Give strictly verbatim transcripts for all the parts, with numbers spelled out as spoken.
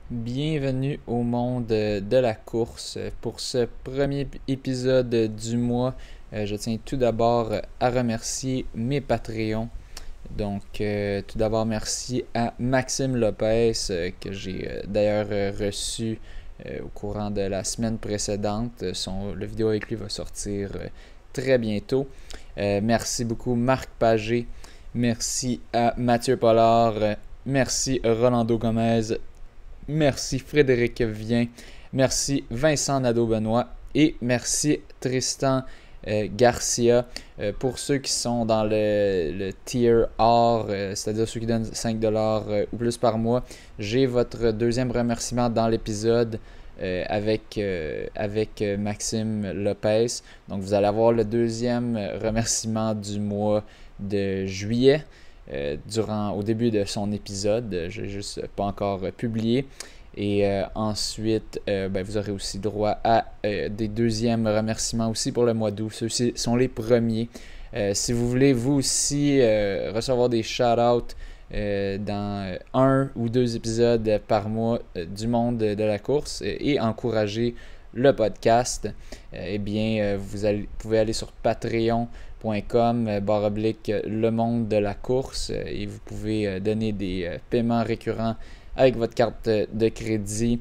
Bienvenue au monde de la course. Pour ce premier épisode du mois, euh, je tiens tout d'abord à remercier mes Patreons. Donc, euh, tout d'abord, merci à Maxime Lopez, euh, que j'ai euh, d'ailleurs euh, reçu euh, au courant de la semaine précédente. Son, le vidéo avec lui va sortir euh, très bientôt. Euh, merci beaucoup Marc Pagé. Merci à Mathieu Pollard. Euh, merci Rolando Gomez. Merci Frédéric Vien, merci Vincent Nadeau-Benoît et merci Tristan euh, Garcia. Euh, pour ceux qui sont dans le, le tier or, euh, c'est-à-dire ceux qui donnent cinq dollars euh, ou plus par mois, j'ai votre deuxième remerciement dans l'épisode euh, avec, euh, avec euh, Maxime Lopez. Donc vous allez avoir le deuxième remerciement du mois de juillet. Euh, durant, au début de son épisode. Je n'ai juste pas encore euh, publié. Et euh, ensuite, euh, ben, vous aurez aussi droit à euh, des deuxièmes remerciements aussi pour le mois d'août. Ceux-ci sont les premiers. Euh, si vous voulez, vous aussi, euh, recevoir des shout-outs euh, dans un ou deux épisodes par mois euh, du monde de la course euh, et encourager le podcast, euh, eh bien, euh, vous, allez, vous pouvez aller sur patreon point com barre oblique le monde de la course et vous pouvez donner des paiements récurrents avec votre carte de crédit.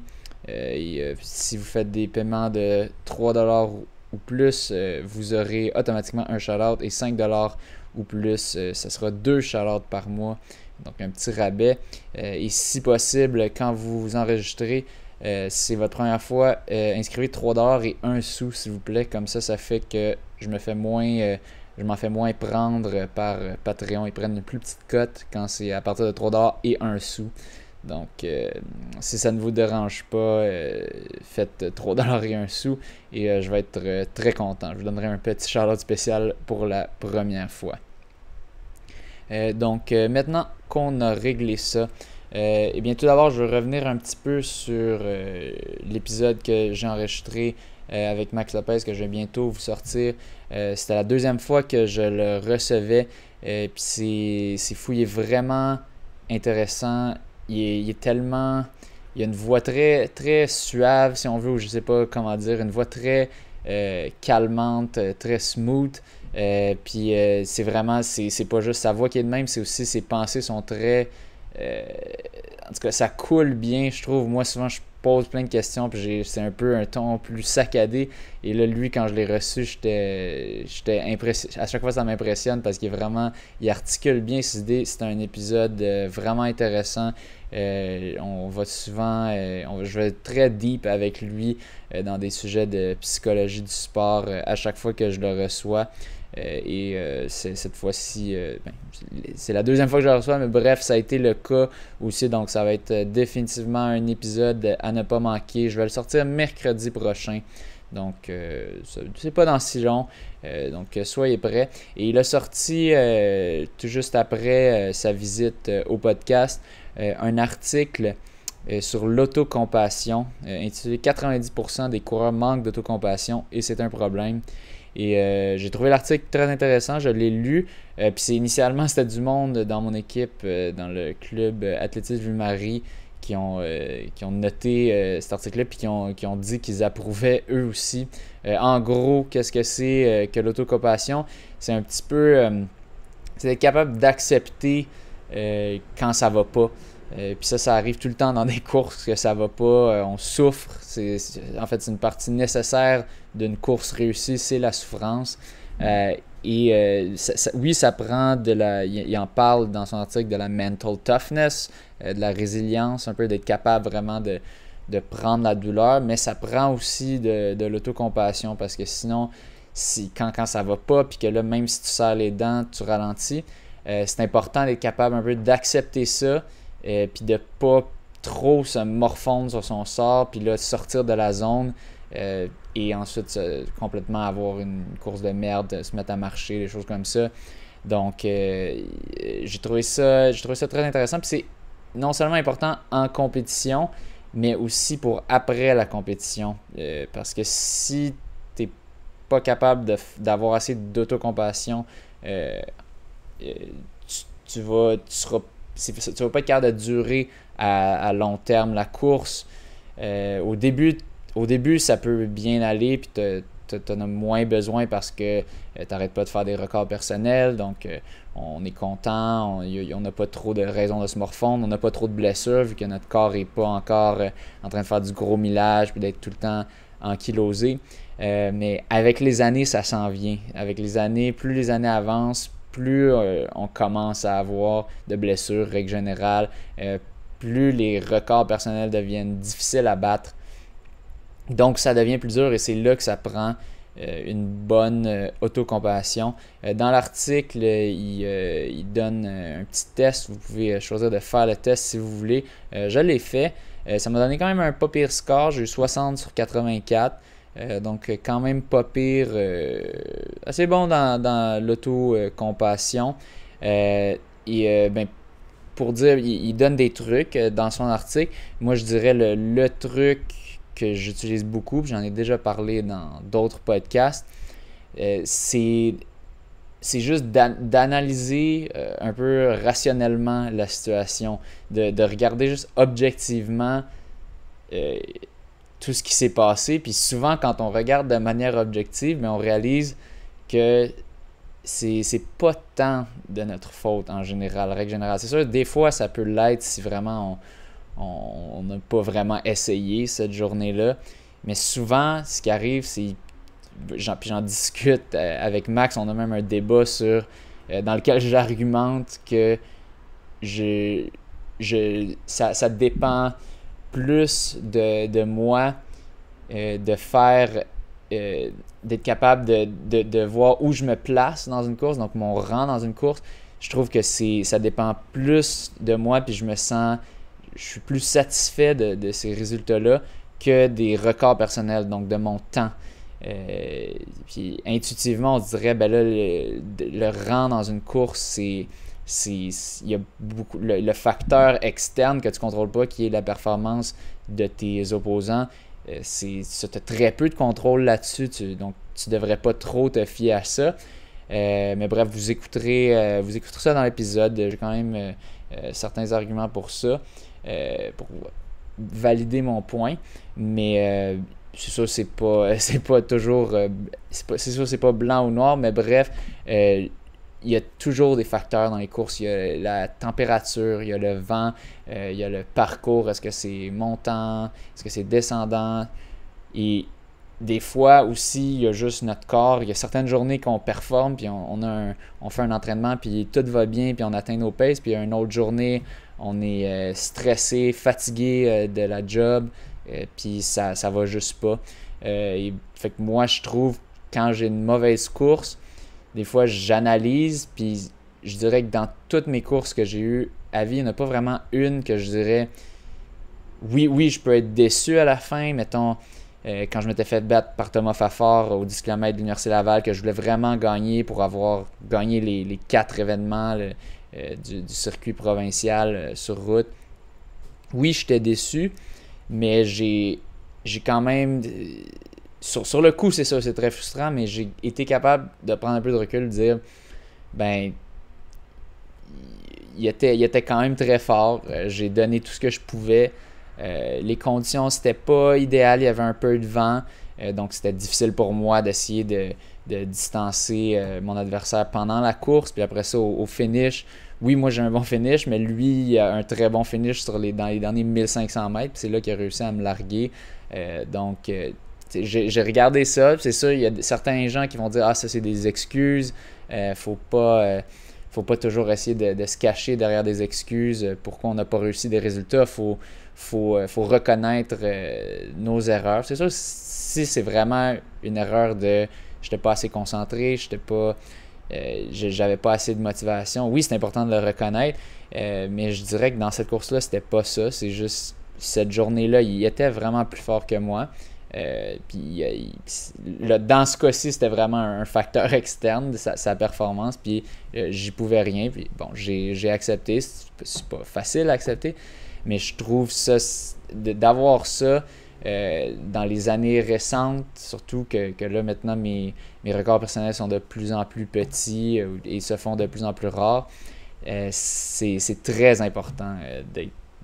Et si vous faites des paiements de trois dollars ou plus, vous aurez automatiquement un shout-out et cinq dollars ou plus, ça sera deux shout-outs par mois. Donc un petit rabais. Et si possible, quand vous vous enregistrez, Euh, si c'est votre première fois, euh, inscrivez trois dollars et un sou s'il vous plaît. Comme ça, ça fait que je me fais moins, euh, je m'en fais moins prendre par Patreon. Ils prennent une plus petite cote quand c'est à partir de trois dollars et un sou. Donc, euh, si ça ne vous dérange pas, euh, faites trois dollars et un sou et euh, je vais être euh, très content. Je vous donnerai un petit shout-out spécial pour la première fois. Euh, donc, euh, maintenant qu'on a réglé ça, Euh, et bien tout d'abord, je vais revenir un petit peu sur euh, l'épisode que j'ai enregistré euh, avec Max Lopez, que je vais bientôt vous sortir. Euh, c'était la deuxième fois que je le recevais. Euh, Puis c'est, c'est fou, il est vraiment intéressant. Il est, il est tellement... Il a une voix très, très suave, si on veut, ou je sais pas comment dire, une voix très euh, calmante, très smooth. Euh, puis euh, c'est vraiment, c'est, c'est pas juste sa voix qui est de même, c'est aussi ses pensées sont très... Euh, en tout cas, ça coule bien, je trouve. Moi, souvent, je pose plein de questions, puis j'ai, c'est un peu un ton plus saccadé. Et là, lui, quand je l'ai reçu, j'étais, j'étais impressionné. À chaque fois, ça m'impressionne parce qu'il est vraiment, il articule bien ses idées. C'est un épisode euh, vraiment intéressant. Euh, on va souvent, euh, on, je vais très deep avec lui euh, dans des sujets de psychologie du sport euh, à chaque fois que je le reçois. Euh, et euh, c'est, cette fois-ci, euh, ben, c'est la deuxième fois que je le reçois, mais bref, ça a été le cas aussi. Donc, ça va être euh, définitivement un épisode à ne pas manquer. Je vais le sortir mercredi prochain. Donc, euh, c'est pas dans si long. Euh, donc, soyez prêts. Et il a sorti euh, tout juste après euh, sa visite euh, au podcast euh, un article euh, sur l'autocompassion euh, intitulé quatre-vingt-dix pour cent des coureurs manquent d'autocompassion et c'est un problème. Et euh, j'ai trouvé l'article très intéressant, je l'ai lu. Euh, Puis c'est initialement, c'était du monde dans mon équipe, euh, dans le club euh, Athlétisme Ville-Marie, qui ont, euh, qui ont noté euh, cet article-là, puis qui ont, qui ont dit qu'ils approuvaient eux aussi. Euh, en gros, qu'est-ce que c'est euh, que l'autocompassion? C'est un petit peu... Euh, c'est être capable d'accepter euh, quand ça va pas. Euh, puis ça, ça arrive tout le temps dans des courses que ça va pas, euh, on souffre. C'est, c'est- en fait, c'est une partie nécessaire d'une course réussie, c'est la souffrance. Euh, et euh, ça- ça- oui, ça prend de la. Il, il en parle dans son article de la mental toughness, euh, de la résilience, un peu d'être capable vraiment de, de prendre la douleur, mais ça prend aussi de, de l'autocompassion parce que sinon, si, quand, quand ça va pas, puis que là, même si tu serres les dents, tu ralentis, euh, c'est important d'être capable un peu d'accepter ça euh, puis de pas trop se morfondre sur son sort, puis là, sortir de la zone euh, et ensuite euh, complètement avoir une course de merde, se mettre à marcher, des choses comme ça. Donc, euh, j'ai trouvé ça, j'ai trouvé ça très intéressant. Puis c'est non seulement important en compétition, mais aussi pour après la compétition. Euh, parce que si t'es pas capable de, d'avoir assez d'autocompassion, euh, euh, tu, tu vas, tu seras, tu vas pas être capable de durer à, à long terme la course. Euh, au début, au début, ça peut bien aller, puis tu en as moins besoin parce que euh, tu n'arrêtes pas de faire des records personnels, donc euh, on est content, on n'a pas trop de raisons de se morfondre, on n'a pas trop de blessures vu que notre corps n'est pas encore euh, en train de faire du gros millage puis d'être tout le temps ankylosé. Euh, mais avec les années, ça s'en vient. Avec les années, plus les années avancent, plus euh, on commence à avoir de blessures, règle générale, euh, plus les records personnels deviennent difficiles à battre. Donc, ça devient plus dur et c'est là que ça prend euh, une bonne euh, autocompassion. Euh, dans l'article, euh, il, euh, il donne euh, un petit test. Vous pouvez choisir de faire le test si vous voulez. Euh, je l'ai fait. Euh, ça m'a donné quand même un pas pire score. J'ai eu soixante sur quatre-vingt-quatre. Euh, donc, quand même pas pire. Euh, assez bon dans, dans l'autocompassion. Euh, et euh, ben, pour dire, il, il donne des trucs dans son article. Moi, je dirais le, le truc que j'utilise beaucoup, puis j'en ai déjà parlé dans d'autres podcasts, euh, c'est, c'est juste d'analyser euh, un peu rationnellement la situation, de, de regarder juste objectivement euh, tout ce qui s'est passé. Puis souvent, quand on regarde de manière objective, mais on réalise que c'est, c'est pas tant de notre faute en général, règle générale. C'est sûr, des fois, ça peut l'être si vraiment on on n'a pas vraiment essayé cette journée-là. Mais souvent, ce qui arrive, c'est... J'en, puis j'en discute avec Max, on a même un débat sur euh, dans lequel j'argumente que je, je, ça, ça dépend plus de, de moi euh, de faire... Euh, d'être capable de, de, de voir où je me place dans une course, donc mon rang dans une course. Je trouve que c'est, ça dépend plus de moi, puis je me sens... je suis plus satisfait de, de ces résultats-là que des records personnels, donc de mon temps. Euh, puis intuitivement, on se dirait, ben là, le, le rang dans une course, c'est, c'est, il y a beaucoup, le, le facteur externe que tu ne contrôles pas, qui est la performance de tes opposants. Euh, c'est, tu as très peu de contrôle là-dessus, tu, donc tu ne devrais pas trop te fier à ça. Euh, mais bref, vous écouterez, euh, vous écouterez ça dans l'épisode. J'ai quand même euh, euh, certains arguments pour ça. Euh, pour valider mon point, mais euh, c'est sûr c'est pas c'est pas toujours euh, c'est, pas, c'est sûr c'est pas blanc ou noir, mais bref, euh, il y a toujours des facteurs dans les courses. Il y a la température, il y a le vent, euh, il y a le parcours, est-ce que c'est montant, est-ce que c'est descendant, et des fois aussi, il y a juste notre corps. Il y a certaines journées qu'on performe, puis on, on, a un, on fait un entraînement, puis tout va bien, puis on atteint nos paces. Puis il y a une autre journée, on est euh, stressé, fatigué euh, de la job, euh, puis ça ça va juste pas. Euh, et, fait que moi, je trouve, quand j'ai une mauvaise course, des fois, j'analyse, puis je dirais que dans toutes mes courses que j'ai eues à vie, il n'y en a pas vraiment une que je dirais, oui, oui, je peux être déçu à la fin, mettons... Euh, quand je m'étais fait battre par Thomas Fafard au dix kilomètres de l'Université Laval, que je voulais vraiment gagner pour avoir gagné les, les quatre événements le, euh, du, du circuit provincial euh, sur route. Oui, j'étais déçu, mais j'ai, j'ai quand même... Sur, sur le coup, c'est ça, c'est très frustrant, mais j'ai été capable de prendre un peu de recul, de dire, ben, il était, il était quand même très fort. Euh, j'ai donné tout ce que je pouvais. Euh, les conditions, c'était pas idéal, il y avait un peu de vent, euh, donc c'était difficile pour moi d'essayer de, de distancer euh, mon adversaire pendant la course, puis après ça, au, au finish, oui, moi j'ai un bon finish, mais lui, il a un très bon finish sur les, dans les derniers mille cinq cents mètres, puis c'est là qu'il a réussi à me larguer, euh, donc euh, j'ai, j'ai regardé ça, c'est sûr, il y a certains gens qui vont dire « Ah, ça c'est des excuses, euh, faut pas... Euh, faut pas toujours essayer de, de se cacher derrière des excuses pourquoi on n'a pas réussi des résultats, faut faut, faut reconnaître euh, nos erreurs. C'est sûr, si c'est vraiment une erreur de j'étais pas assez concentré, j'étais pas euh, j'avais pas assez de motivation, oui, c'est important de le reconnaître, euh, mais je dirais que dans cette course-là, c'était pas ça. C'est juste cette journée-là, il était vraiment plus fort que moi. Euh, puis euh, là, dans ce cas-ci, c'était vraiment un facteur externe de sa, sa performance, puis euh, j'y pouvais rien. Puis bon, j'ai, j'ai accepté, c'est, c'est pas facile à accepter, mais je trouve ça, d'avoir ça euh, dans les années récentes, surtout que, que là maintenant mes, mes records personnels sont de plus en plus petits euh, et se font de plus en plus rares, euh, c'est, c'est très important euh, d'être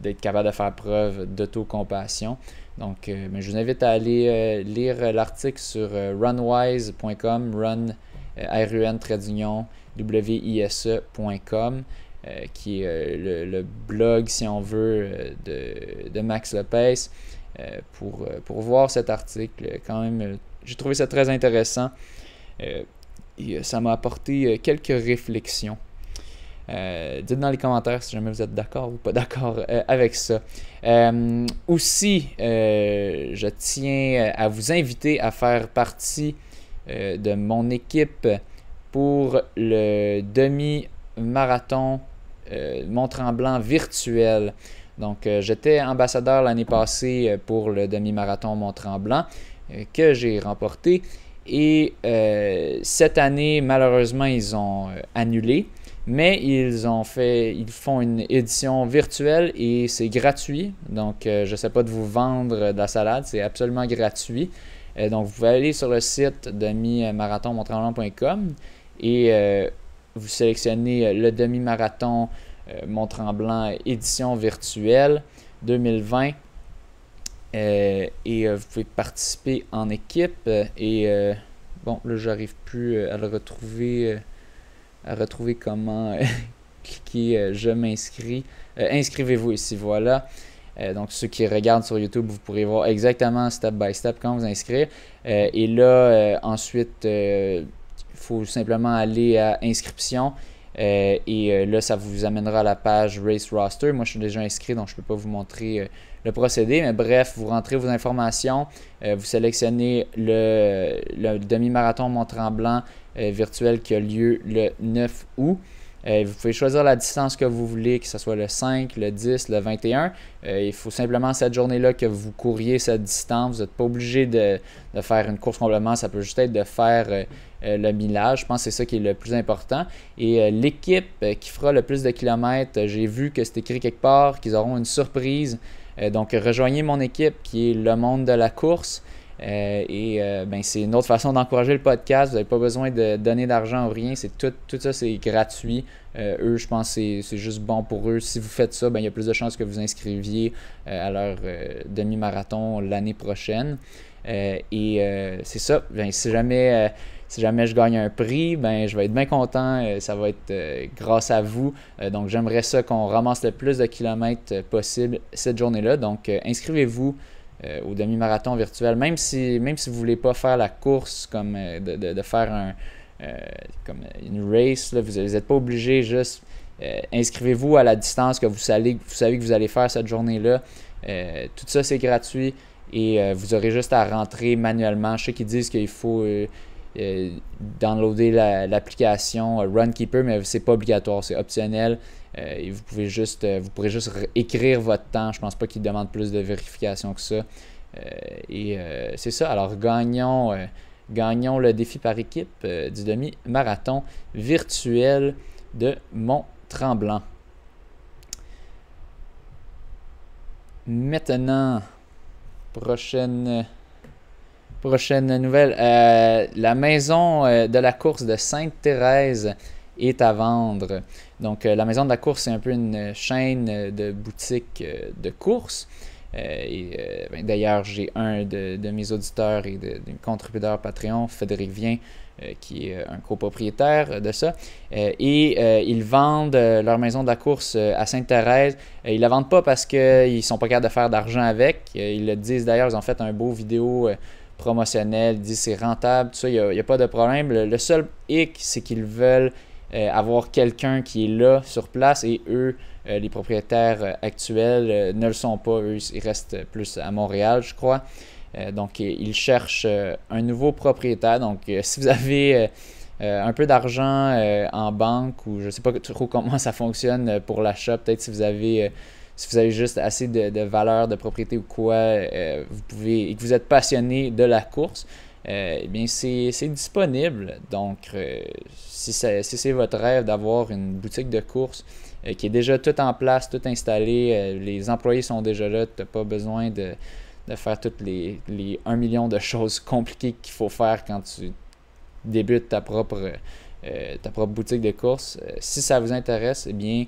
d'être capable de faire preuve d'autocompassion. Donc, euh, mais je vous invite à aller euh, lire l'article sur euh, runwise point com, run, euh, R U N, trait d'union, W I S E point com, euh, qui est euh, le, le blog, si on veut, euh, de, de Max Lopez, euh, pour, euh, pour voir cet article. Quand même, euh, j'ai trouvé ça très intéressant euh, et euh, ça m'a apporté euh, quelques réflexions. Euh, dites dans les commentaires si jamais vous êtes d'accord ou pas d'accord euh, avec ça. Euh, aussi, euh, je tiens à vous inviter à faire partie euh, de mon équipe pour le demi-marathon euh, Mont-Tremblant virtuel. Donc, euh, j'étais ambassadeur l'année passée pour le demi-marathon Mont-Tremblant euh, que j'ai remporté. Et euh, cette année, malheureusement, ils ont euh, annulé. Mais ils ont fait, ils font une édition virtuelle et c'est gratuit. Donc, euh, je ne sais pas de vous vendre de la salade, c'est absolument gratuit. Euh, donc, vous pouvez aller sur le site demi-marathon mont tremblant point com et euh, vous sélectionnez le demi-marathon euh, Mont-Tremblant édition virtuelle deux mille vingt. Euh, et euh, vous pouvez participer en équipe. Euh, et euh, bon, là, j'arrive plus à le retrouver. Euh, à retrouver comment euh, cliquer euh, je m'inscris. Euh, inscrivez-vous ici, voilà. Euh, donc, ceux qui regardent sur YouTube, vous pourrez voir exactement step by step comment vous inscrire. Euh, et là, euh, ensuite, il euh, faut simplement aller à inscription. Euh, et euh, là, ça vous amènera à la page Race Roster. Moi, je suis déjà inscrit, donc je ne peux pas vous montrer euh, le procédé. Mais bref, vous rentrez vos informations, euh, vous sélectionnez le, le demi-marathon Mont-Tremblant euh, virtuel qui a lieu le neuf août. Euh, vous pouvez choisir la distance que vous voulez, que ce soit le cinq, le dix, le vingt et un. Euh, il faut simplement cette journée-là que vous couriez cette distance. Vous n'êtes pas obligé de, de faire une course complètement. Ça peut juste être de faire euh, euh, le millage. Je pense que c'est ça qui est le plus important. Et euh, l'équipe euh, qui fera le plus de kilomètres, euh, j'ai vu que c'est écrit quelque part qu'ils auront une surprise. Euh, donc, rejoignez mon équipe qui est Le Monde de la course. Euh, et euh, ben, c'est une autre façon d'encourager le podcast. Vous n'avez pas besoin de donner d'argent ou rien. C'est tout, tout ça, c'est gratuit. Euh, eux, je pense que c'est, c'est juste bon pour eux. Si vous faites ça, ben, il y a plus de chances que vous inscriviez euh, à leur euh, demi-marathon l'année prochaine. Euh, et euh, c'est ça. Ben, si jamais, euh, si jamais je gagne un prix, ben, je vais être bien content. Euh, ça va être euh, grâce à vous. Euh, donc, j'aimerais ça qu'on ramasse le plus de kilomètres euh, possible cette journée-là. Donc, euh, inscrivez-vous. Euh, au demi-marathon virtuel, même si, même si vous ne voulez pas faire la course, comme euh, de, de, de faire un, euh, comme une race, là, vous n'êtes pas obligé, juste euh, inscrivez-vous à la distance que vous savez, vous savez que vous allez faire cette journée-là. Euh, tout ça, c'est gratuit et euh, vous aurez juste à rentrer manuellement. Je sais qu'ils disent qu'il faut euh, euh, downloader la, l'application euh, Runkeeper, mais c'est pas obligatoire, c'est optionnel. Euh, et vous pouvez juste, euh, vous pourrez juste écrire votre temps. Je pense pas qu'il demande plus de vérification que ça. Euh, et euh, c'est ça. Alors gagnons, euh, gagnons le défi par équipe euh, du demi-marathon virtuel de Mont-Tremblant. Maintenant, prochaine, prochaine nouvelle. Euh, la maison euh, de la course de Sainte-Thérèse est à vendre. Donc, euh, la maison de la course, c'est un peu une chaîne de boutiques euh, de course. Euh, et, euh, ben, d'ailleurs, j'ai un de, de mes auditeurs et de, de contributeurs Patreon, Frédéric Vien, euh, qui est un copropriétaire de ça. Euh, et euh, ils vendent euh, leur maison de la course euh, à Sainte-Thérèse. Euh, ils ne la vendent pas parce qu'ils ne sont pas capables de faire d'argent avec. Euh, ils le disent d'ailleurs, ils ont fait un beau vidéo euh, promotionnel, ils disent c'est rentable, tout ça, il n'y a, a pas de problème. Le, le seul hic, c'est qu'ils veulent Euh, avoir quelqu'un qui est là sur place et eux, euh, les propriétaires euh, actuels, euh, ne le sont pas. Eux, ils restent plus à Montréal, je crois. Euh, donc, ils cherchent euh, un nouveau propriétaire. Donc, euh, si vous avez euh, euh, un peu d'argent euh, en banque ou je ne sais pas trop comment ça fonctionne pour l'achat, peut-être si vous avez... Euh, si vous avez juste assez de, de valeur de propriété ou quoi, euh, vous pouvez, et que vous êtes passionné de la course, Euh, eh bien, c'est, c'est disponible. Donc, euh, si, ça, si c'est votre rêve d'avoir une boutique de course euh, qui est déjà tout en place, tout installé, euh, les employés sont déjà là, tu n'as pas besoin de, de faire toutes les, les un million de choses compliquées qu'il faut faire quand tu débutes ta propre, euh, ta propre boutique de course. Euh, si ça vous intéresse, eh bien,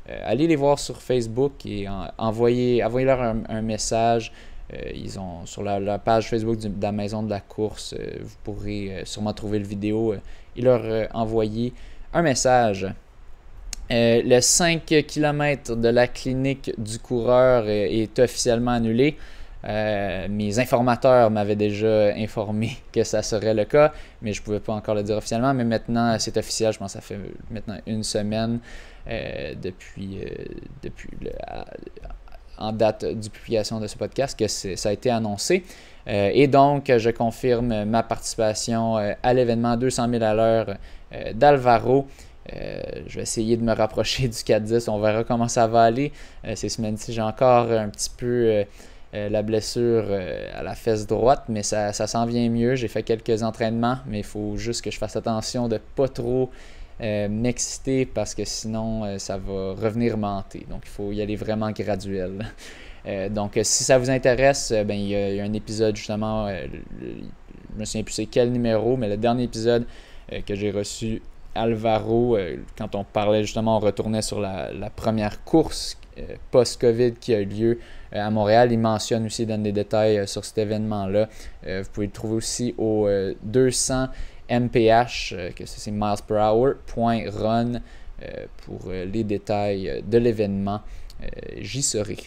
euh, allez les voir sur Facebook et en, envoyez, envoyez-leur un, un message. Euh, ils ont sur la, la page Facebook du, de la Maison de la course, euh, vous pourrez euh, sûrement trouver le vidéo euh, et leur euh, envoyer un message. Euh, le cinq kilomètres de la clinique du coureur euh, est officiellement annulé. Euh, mes informateurs m'avaient déjà informé que ça serait le cas, mais je ne pouvais pas encore le dire officiellement. Mais maintenant, c'est officiel. Je pense que ça fait maintenant une semaine euh, depuis, euh, depuis le, à, en date de publication de ce podcast que ça a été annoncé. Euh, et donc, je confirme ma participation euh, à l'événement deux cent mille à l'heure euh, d'Alvaro. Euh, je vais essayer de me rapprocher du quatre dix. On verra comment ça va aller. Euh, ces semaines-ci, j'ai encore un petit peu euh, euh, la blessure euh, à la fesse droite, mais ça, ça s'en vient mieux. J'ai fait quelques entraînements, mais il faut juste que je fasse attention de ne pas trop euh, m'exciter parce que sinon, euh, ça va revenir m'hanter. Donc, il faut y aller vraiment graduel. Euh, donc, si ça vous intéresse, euh, ben, il y, a, il y a un épisode justement, euh, le, le, je ne me souviens plus c'est quel numéro, mais le dernier épisode euh, que j'ai reçu Alvaro, euh, quand on parlait justement, on retournait sur la, la première course euh, post-COVID qui a eu lieu euh, à Montréal. Il mentionne aussi, donne des détails euh, sur cet événement-là. Euh, vous pouvez le trouver aussi au euh, deux cents M P H, euh, que c'est miles per hour point run euh, pour euh, les détails de l'événement. Euh, j'y serai.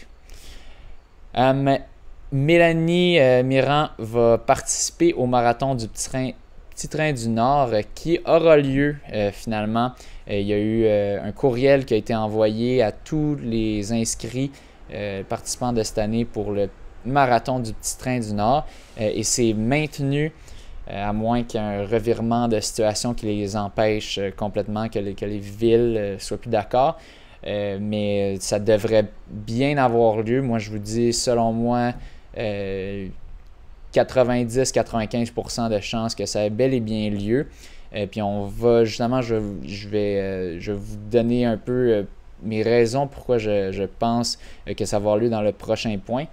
Um, Mélanie euh, Mirand va participer au marathon du petit train Petit Train du Nord euh, qui aura lieu euh, finalement. Euh, il y a eu euh, un courriel qui a été envoyé à tous les inscrits euh, participants de cette année pour le marathon du Petit Train du Nord euh, et c'est maintenu euh, à moins qu'il y ait un revirement de situation qui les empêche euh, complètement, que les, que les villes ne euh, soient plus d'accord. Euh, mais ça devrait bien avoir lieu. Moi, je vous dis, selon moi, euh, quatre-vingt-dix à quatre-vingt-quinze pour cent de chances que ça ait bel et bien lieu. Et puis on va justement, je, je, vais, euh, je vais vous donner un peu euh, mes raisons pourquoi je, je pense euh, que ça va avoir lieu dans le prochain point.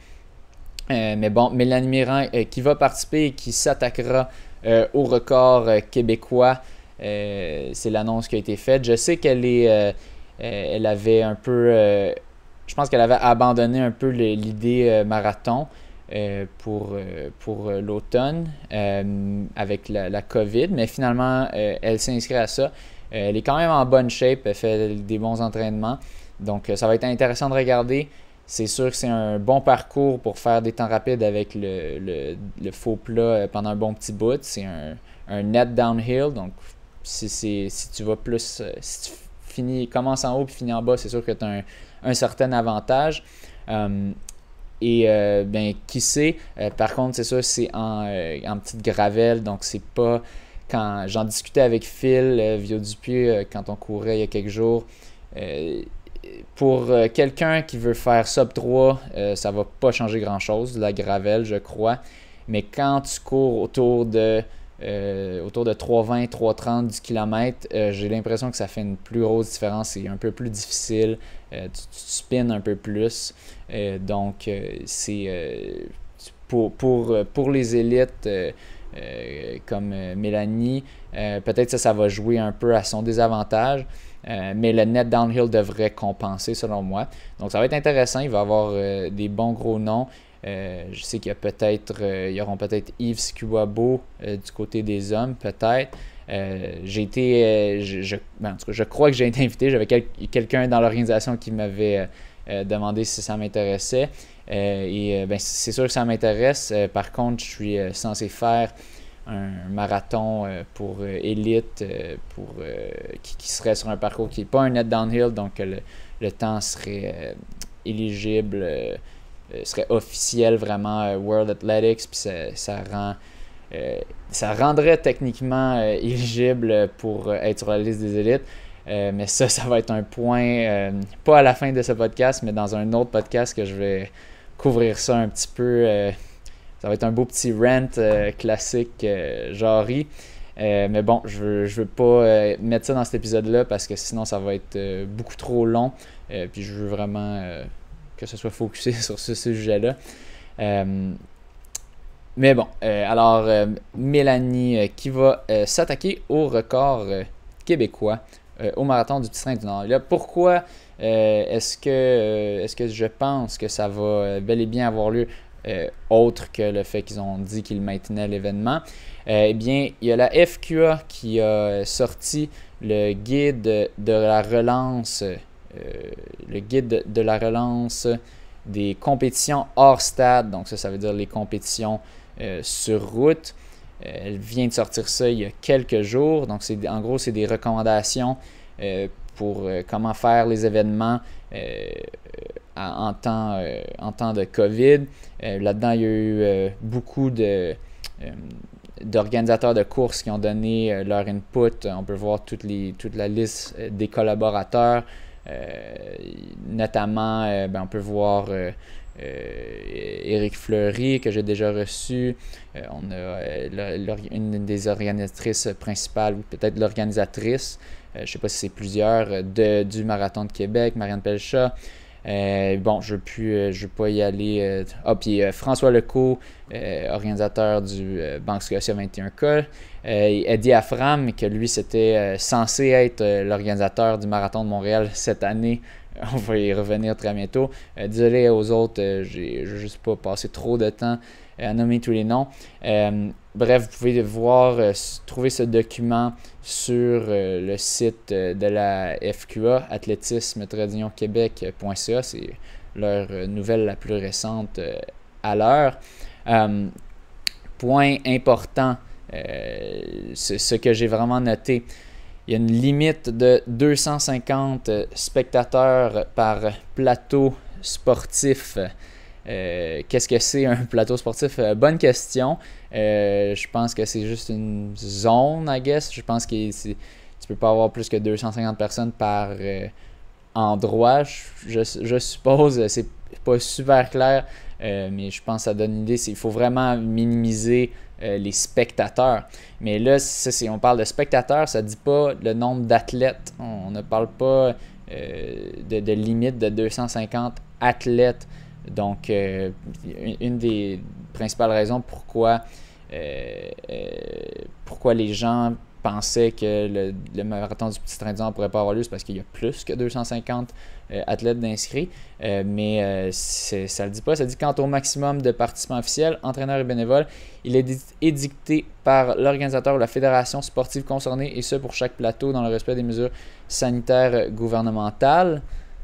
Euh, mais bon, Mélanie Mirand euh, qui va participer et qui s'attaquera euh, au record euh, québécois, euh, c'est l'annonce qui a été faite. Je sais qu'elle est, euh, euh, elle avait un peu, euh, je pense qu'elle avait abandonné un peu l'idée euh, marathon. Euh, pour, euh, pour euh, l'automne euh, avec la, la COVID, mais finalement, euh, elle s'inscrit à ça. Euh, elle est quand même en bonne shape, elle fait des bons entraînements, donc euh, ça va être intéressant de regarder. C'est sûr que c'est un bon parcours pour faire des temps rapides avec le, le, le faux plat pendant un bon petit bout. C'est un, un net downhill, donc si, si tu vas plus, si tu finis, commences en haut et finis en bas, c'est sûr que tu as un, un certain avantage. Um, Et euh, ben, qui sait, euh, par contre, c'est ça, c'est en, euh, en petite gravelle, donc c'est pas quand j'en discutais avec Phil euh, Viau-Dupuis euh, quand on courait il y a quelques jours. Euh, pour euh, quelqu'un qui veut faire sub trois, euh, ça va pas changer grand-chose, la gravelle, je crois. Mais quand tu cours autour de Euh, autour de trois vingt, trois trente du kilomètre, euh, j'ai l'impression que ça fait une plus grosse différence. C'est un peu plus difficile. Euh, tu, tu spins un peu plus. Euh, donc, euh, c'est euh, pour, pour, pour les élites euh, euh, comme euh, Mélanie, euh, peut-être ça, ça va jouer un peu à son désavantage. Euh, mais le net downhill devrait compenser selon moi. Donc, ça va être intéressant. Il va y avoir euh, des bons gros noms. Euh, je sais qu'il y a peut-être, euh, il y auront peut-être Yves Sikuabo euh, du côté des hommes, peut-être. Euh, j'ai été, euh, je, je, ben, en tout cas, je crois que j'ai été invité. J'avais quel, quelqu'un dans l'organisation qui m'avait euh, demandé si ça m'intéressait. Euh, et ben, c'est sûr que ça m'intéresse. Euh, par contre, je suis euh, censé faire un marathon euh, pour euh, élite, euh, pour, euh, qui, qui serait sur un parcours qui n'est pas un net downhill, donc le, le temps serait euh, éligible. Euh, serait officiel vraiment euh, World Athletics, puis ça, ça rend euh, ça rendrait techniquement euh, éligible pour euh, être sur la liste des élites. Euh, mais ça, ça va être un point, euh, pas à la fin de ce podcast, mais dans un autre podcast que je vais couvrir ça un petit peu. Euh, ça va être un beau petit rant euh, classique euh, genre-y. Euh, mais bon, je veux, je veux pas euh, mettre ça dans cet épisode-là parce que sinon ça va être euh, beaucoup trop long. Euh, puis je veux vraiment euh, que ce soit focusé sur ce sujet-là. Euh, mais bon, euh, alors euh, Mélanie euh, qui va euh, s'attaquer au record euh, québécois euh, au marathon du Petit Train du Nord. Là, pourquoi euh, est-ce que, euh, est-ce que je pense que ça va bel et bien avoir lieu, euh, autre que le fait qu'ils ont dit qu'ils maintenaient l'événement? Euh, eh bien, il y a la F Q A qui a sorti le guide de la relance, euh, le guide de, de la relance des compétitions hors stade. Donc ça, ça veut dire les compétitions euh, sur route. Euh, elle vient de sortir ça il y a quelques jours. Donc c'est, en gros, c'est des recommandations euh, pour euh, comment faire les événements euh, en, temps, euh, en temps de COVID. Euh, là-dedans, il y a eu euh, beaucoup de... Euh, d'organisateurs de courses qui ont donné euh, leur input. On peut voir toutes les, toute la liste euh, des collaborateurs. Euh, notamment, euh, ben, on peut voir euh, euh, Éric Fleury, que j'ai déjà reçu. Euh, on a euh, une des organisatrices principales, ou peut-être l'organisatrice, euh, je ne sais pas si c'est plusieurs, de, du Marathon de Québec, Marianne Pelchat. Euh, bon, je ne veux pas y aller. Euh, ah, puis euh, François Lecault, euh, organisateur du euh, Banque Scotia vingt et un K. Euh, Eddie Afram, que lui, c'était euh, censé être euh, l'organisateur du Marathon de Montréal cette année. On va y revenir très bientôt. Euh, désolé aux autres, euh, j'ai juste pas passé trop de temps à nommer tous les noms. Euh, bref, vous pouvez voir, euh, trouver ce document sur euh, le site euh, de la F Q A, athlétisme tiret québec point c a. C'est leur euh, nouvelle la plus récente euh, à l'heure. Euh, point important, euh, c'est ce que j'ai vraiment noté. Il y a une limite de deux cent cinquante spectateurs par plateau sportif. Euh, Qu'est-ce que c'est un plateau sportif? Euh, bonne question. Euh, je pense que c'est juste une zone, I guess. Je pense que tu peux pas avoir plus que deux cent cinquante personnes par euh, endroit. Je, je, je suppose, c'est pas super clair, euh, mais je pense que ça donne une idée. Il faut vraiment minimiser euh, les spectateurs. Mais là, ça, c'est, on parle de spectateurs, ça ne dit pas le nombre d'athlètes. On, on ne parle pas euh, de, de limite de deux cent cinquante athlètes. Donc, euh, une des principales raisons pourquoi, euh, euh, pourquoi les gens pensaient que le, le marathon du Petit Train du Nord ne pourrait pas avoir lieu, c'est parce qu'il y a plus que deux cent cinquante euh, athlètes d'inscrits. Euh, mais euh, ça ne le dit pas. Ça dit quant au maximum de participants officiels, entraîneurs et bénévoles, il est édicté par l'organisateur ou la fédération sportive concernée, et ce pour chaque plateau dans le respect des mesures sanitaires gouvernementales.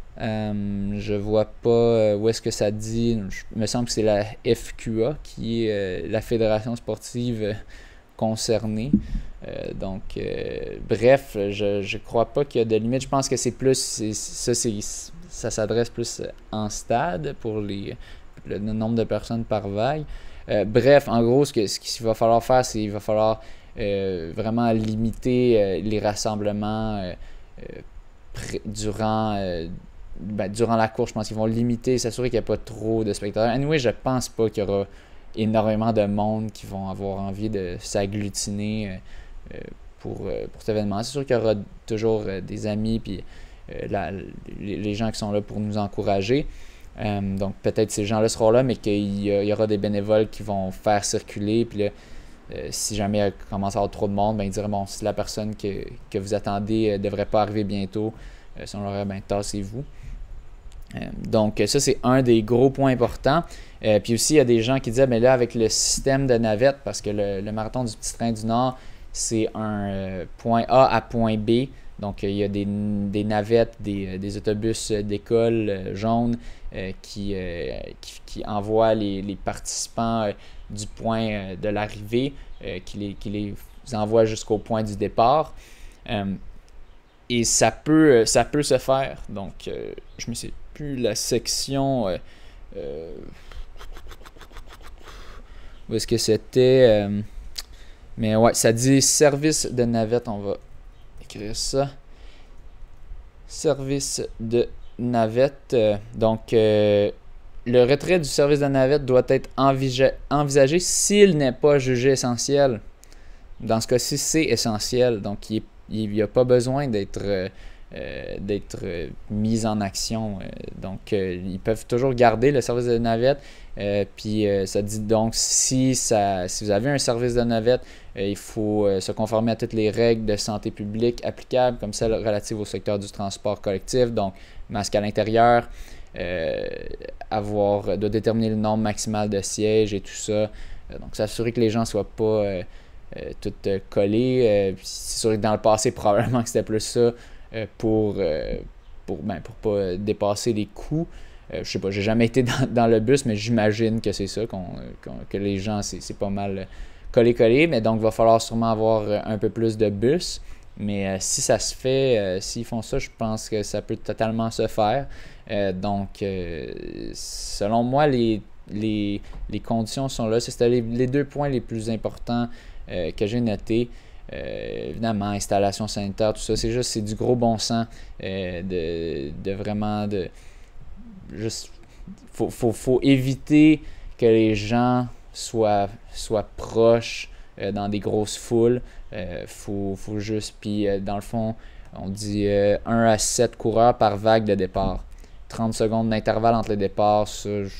Euh, je vois pas où est-ce que ça dit. Il me semble que c'est la F Q A qui est euh, la fédération sportive euh, concernée. Euh, donc, euh, bref, je ne crois pas qu'il y a de limite. Je pense que c'est plus, c'est, ça, c'est, ça s'adresse plus en stade pour les, le nombre de personnes par vague. Euh, bref, en gros, ce, que, ce qu'il va falloir faire, c'est qu'il va falloir euh, vraiment limiter euh, les rassemblements euh, euh, pré- durant... Euh, Ben, durant la course. Je pense qu'ils vont limiter, s'assurer qu'il n'y a pas trop de spectateurs. Anyway, je pense pas qu'il y aura énormément de monde qui vont avoir envie de s'agglutiner euh, pour, euh, pour cet événement. C'est sûr qu'il y aura toujours euh, des amis puis euh, la, les, les gens qui sont là pour nous encourager. Euh, donc peut-être ces gens-là seront là, mais qu'il y, a, il y aura des bénévoles qui vont faire circuler. Puis là, euh, si jamais il commence à avoir trop de monde, ben, ils diraient bon, si la personne que, que vous attendez ne euh, devrait pas arriver bientôt, euh, si on leur dit ben, tassez-vous. Euh, donc ça, c'est un des gros points importants. Euh, puis aussi, il y a des gens qui disaient, mais là, avec le système de navette, parce que le, le marathon du Petit Train du Nord, c'est un euh, point A à point B. Donc, euh, il y a des, des navettes, des, des autobus d'école euh, jaunes euh, qui, euh, qui, qui envoient les, les participants euh, du point euh, de l'arrivée, euh, qui, les, qui les envoient jusqu'au point du départ. Euh, et ça peut, ça peut se faire. Donc, euh, je me sais plus la section... Euh, euh, où est-ce que c'était? Euh, mais ouais, ça dit service de navette. On va écrire ça. Service de navette. Euh, donc, euh, le retrait du service de navette doit être envisagé, envisagé s'il n'est pas jugé essentiel. Dans ce cas-ci, c'est essentiel. Donc, il n'y a pas besoin d'être euh, euh, d'être euh, mis en action. Euh, donc, euh, ils peuvent toujours garder le service de navette. Euh, puis euh, ça dit donc si, ça, si vous avez un service de navette, euh, il faut euh, se conformer à toutes les règles de santé publique applicables, comme celles relatives au secteur du transport collectif, donc masque à l'intérieur, euh, avoir, doit déterminer le nombre maximal de sièges et tout ça. Euh, donc s'assurer que les gens ne soient pas euh, euh, tout euh, collés. Euh, c'est sûr que dans le passé, probablement que c'était plus ça euh, pour, euh, pour, ben, pour pas dépasser les coûts. Euh, je sais pas, j'ai jamais été dans, dans le bus, mais j'imagine que c'est ça, qu'on, qu'on, que les gens, c'est, c'est pas mal collé-collé. Mais donc, il va falloir sûrement avoir un peu plus de bus. Mais euh, si ça se fait, euh, s'ils font ça, je pense que ça peut totalement se faire. Euh, donc, euh, selon moi, les, les, les conditions sont là. C'était les, les deux points les plus importants euh, que j'ai notés. Euh, évidemment, installation sanitaire, tout ça, c'est juste, c'est du gros bon sens euh, de, de vraiment de... Juste, faut, faut, faut éviter que les gens soient, soient proches euh, dans des grosses foules. Euh, faut, faut juste, puis euh, dans le fond, on dit euh, un à sept coureurs par vague de départ. trente secondes d'intervalle entre les départs, ça, je,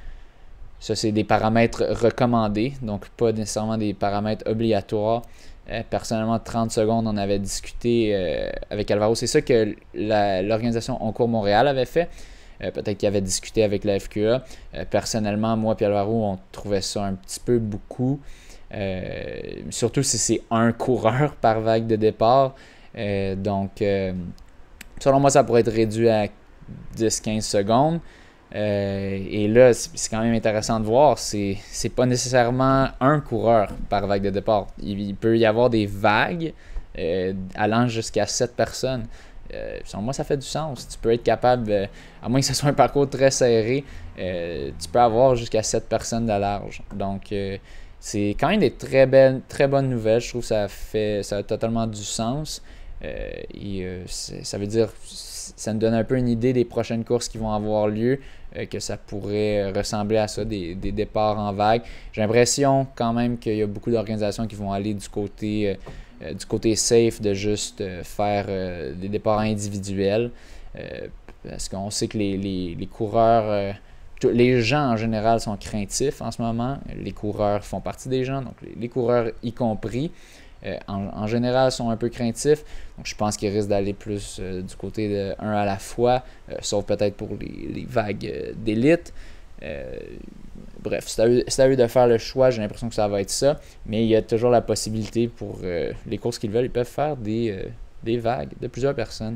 ça c'est des paramètres recommandés, donc pas nécessairement des paramètres obligatoires. Euh, personnellement, trente secondes, on avait discuté euh, avec Alvaro. C'est ça que la, l'organisation Oncourt Montréal avait fait. Euh, peut-être qu'il avait discuté avec la F Q A. Euh, personnellement, moi et Alvaro, on trouvait ça un petit peu beaucoup. Euh, surtout si c'est un coureur par vague de départ. Euh, donc, euh, selon moi, ça pourrait être réduit à dix à quinze secondes. Euh, et là, c'est quand même intéressant de voir, c'est, c'est pas nécessairement un coureur par vague de départ. Il, il peut y avoir des vagues euh, allant jusqu'à sept personnes. Euh, selon moi, ça fait du sens. Tu peux être capable, euh, à moins que ce soit un parcours très serré, euh, tu peux avoir jusqu'à sept personnes de large. Donc, euh, c'est quand même des très belles, très bonnes nouvelles. Je trouve que ça fait, ça a totalement du sens. Euh, et euh, ça veut dire, ça nous donne un peu une idée des prochaines courses qui vont avoir lieu, euh, que ça pourrait ressembler à ça, des, des départs en vague. J'ai l'impression quand même qu'il y a beaucoup d'organisations qui vont aller du côté... Euh, Euh, du côté safe de juste euh, faire euh, des départs individuels euh, parce qu'on sait que les, les, les coureurs, euh, les gens en général sont craintifs en ce moment. Les coureurs font partie des gens, donc les, les coureurs y compris, euh, en, en général sont un peu craintifs. Donc je pense qu'ils risquent d'aller plus euh, du côté de un à la fois, euh, sauf peut-être pour les, les vagues euh, d'élite. Euh, bref, c'est à, eux, c'est à eux de faire le choix, j'ai l'impression que ça va être ça, mais il y a toujours la possibilité pour euh, les courses qu'ils veulent, ils peuvent faire des, euh, des vagues de plusieurs personnes.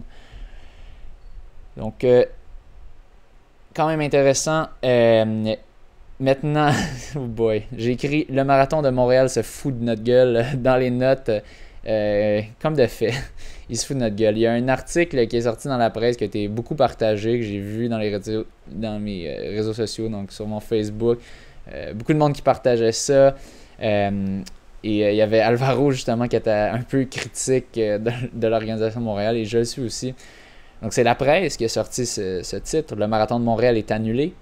Donc, euh, quand même intéressant. Euh, maintenant, oh boy, j'ai écrit le marathon de Montréal se fout de notre gueule dans les notes, euh, comme de fait. Il se fout de notre gueule. Il y a un article qui est sorti dans la presse qui a été beaucoup partagé, que j'ai vu dans, les réseaux, dans mes euh, réseaux sociaux, donc sur mon Facebook. Euh, beaucoup de monde qui partageait ça. Euh, et euh, il y avait Alvaro justement qui était un peu critique euh, de, de l'organisation de Montréal, et je le suis aussi. Donc c'est la presse qui a sorti ce, ce titre. Le marathon de Montréal est annulé.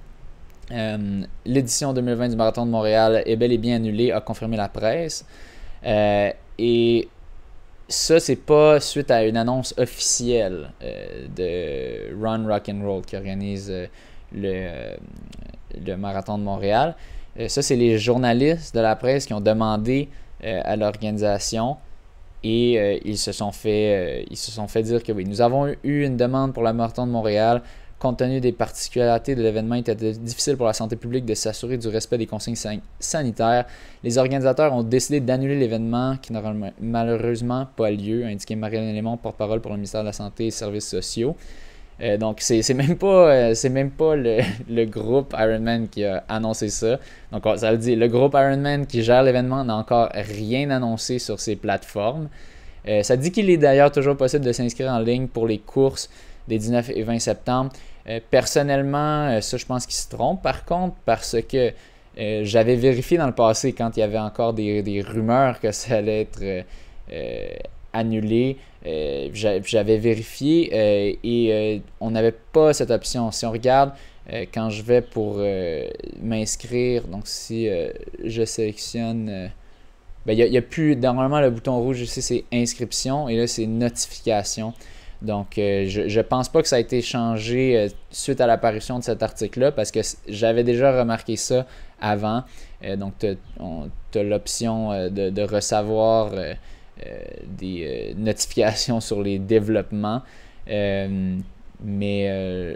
Euh, l'édition deux mille vingt du marathon de Montréal est bel et bien annulée, a confirmé la presse. Euh, et ça, c'est pas suite à une annonce officielle euh, de Run Rock'n'Roll qui organise euh, le, euh, le marathon de Montréal. Euh, ça, c'est les journalistes de la presse qui ont demandé euh, à l'organisation, et euh, ils se sont fait euh, ils se sont fait dire que oui, nous avons eu une demande pour le marathon de Montréal. Compte tenu des particularités de l'événement, il était difficile pour la santé publique de s'assurer du respect des consignes san- sanitaires. Les organisateurs ont décidé d'annuler l'événement qui n'aura malheureusement pas lieu, a indiqué Marie-Hélène Lemont, porte-parole pour le ministère de la Santé et des Services sociaux. Euh, donc, c'est, c'est même pas, euh, c'est même pas le, le groupe Ironman qui a annoncé ça. Donc, ça le dit, le groupe Ironman qui gère l'événement n'a encore rien annoncé sur ses plateformes. Euh, ça dit qu'il est d'ailleurs toujours possible de s'inscrire en ligne pour les courses des dix-neuf et vingt septembre. Euh, personnellement, euh, ça, je pense qu'il se trompe par contre, parce que euh, j'avais vérifié dans le passé quand il y avait encore des, des rumeurs que ça allait être euh, euh, annulé. Euh, j'avais vérifié euh, et euh, on n'avait pas cette option. Si on regarde, euh, quand je vais pour euh, m'inscrire, donc si euh, je sélectionne... Euh, ben, il n'y a, a plus, normalement le bouton rouge ici c'est inscription, et là c'est notification. Donc, euh, je, je pense pas que ça a été changé euh, suite à l'apparition de cet article-là, parce que j'avais déjà remarqué ça avant. Euh, donc, tu as l'option euh, de, de recevoir euh, euh, des euh, notifications sur les développements. Euh, mais euh,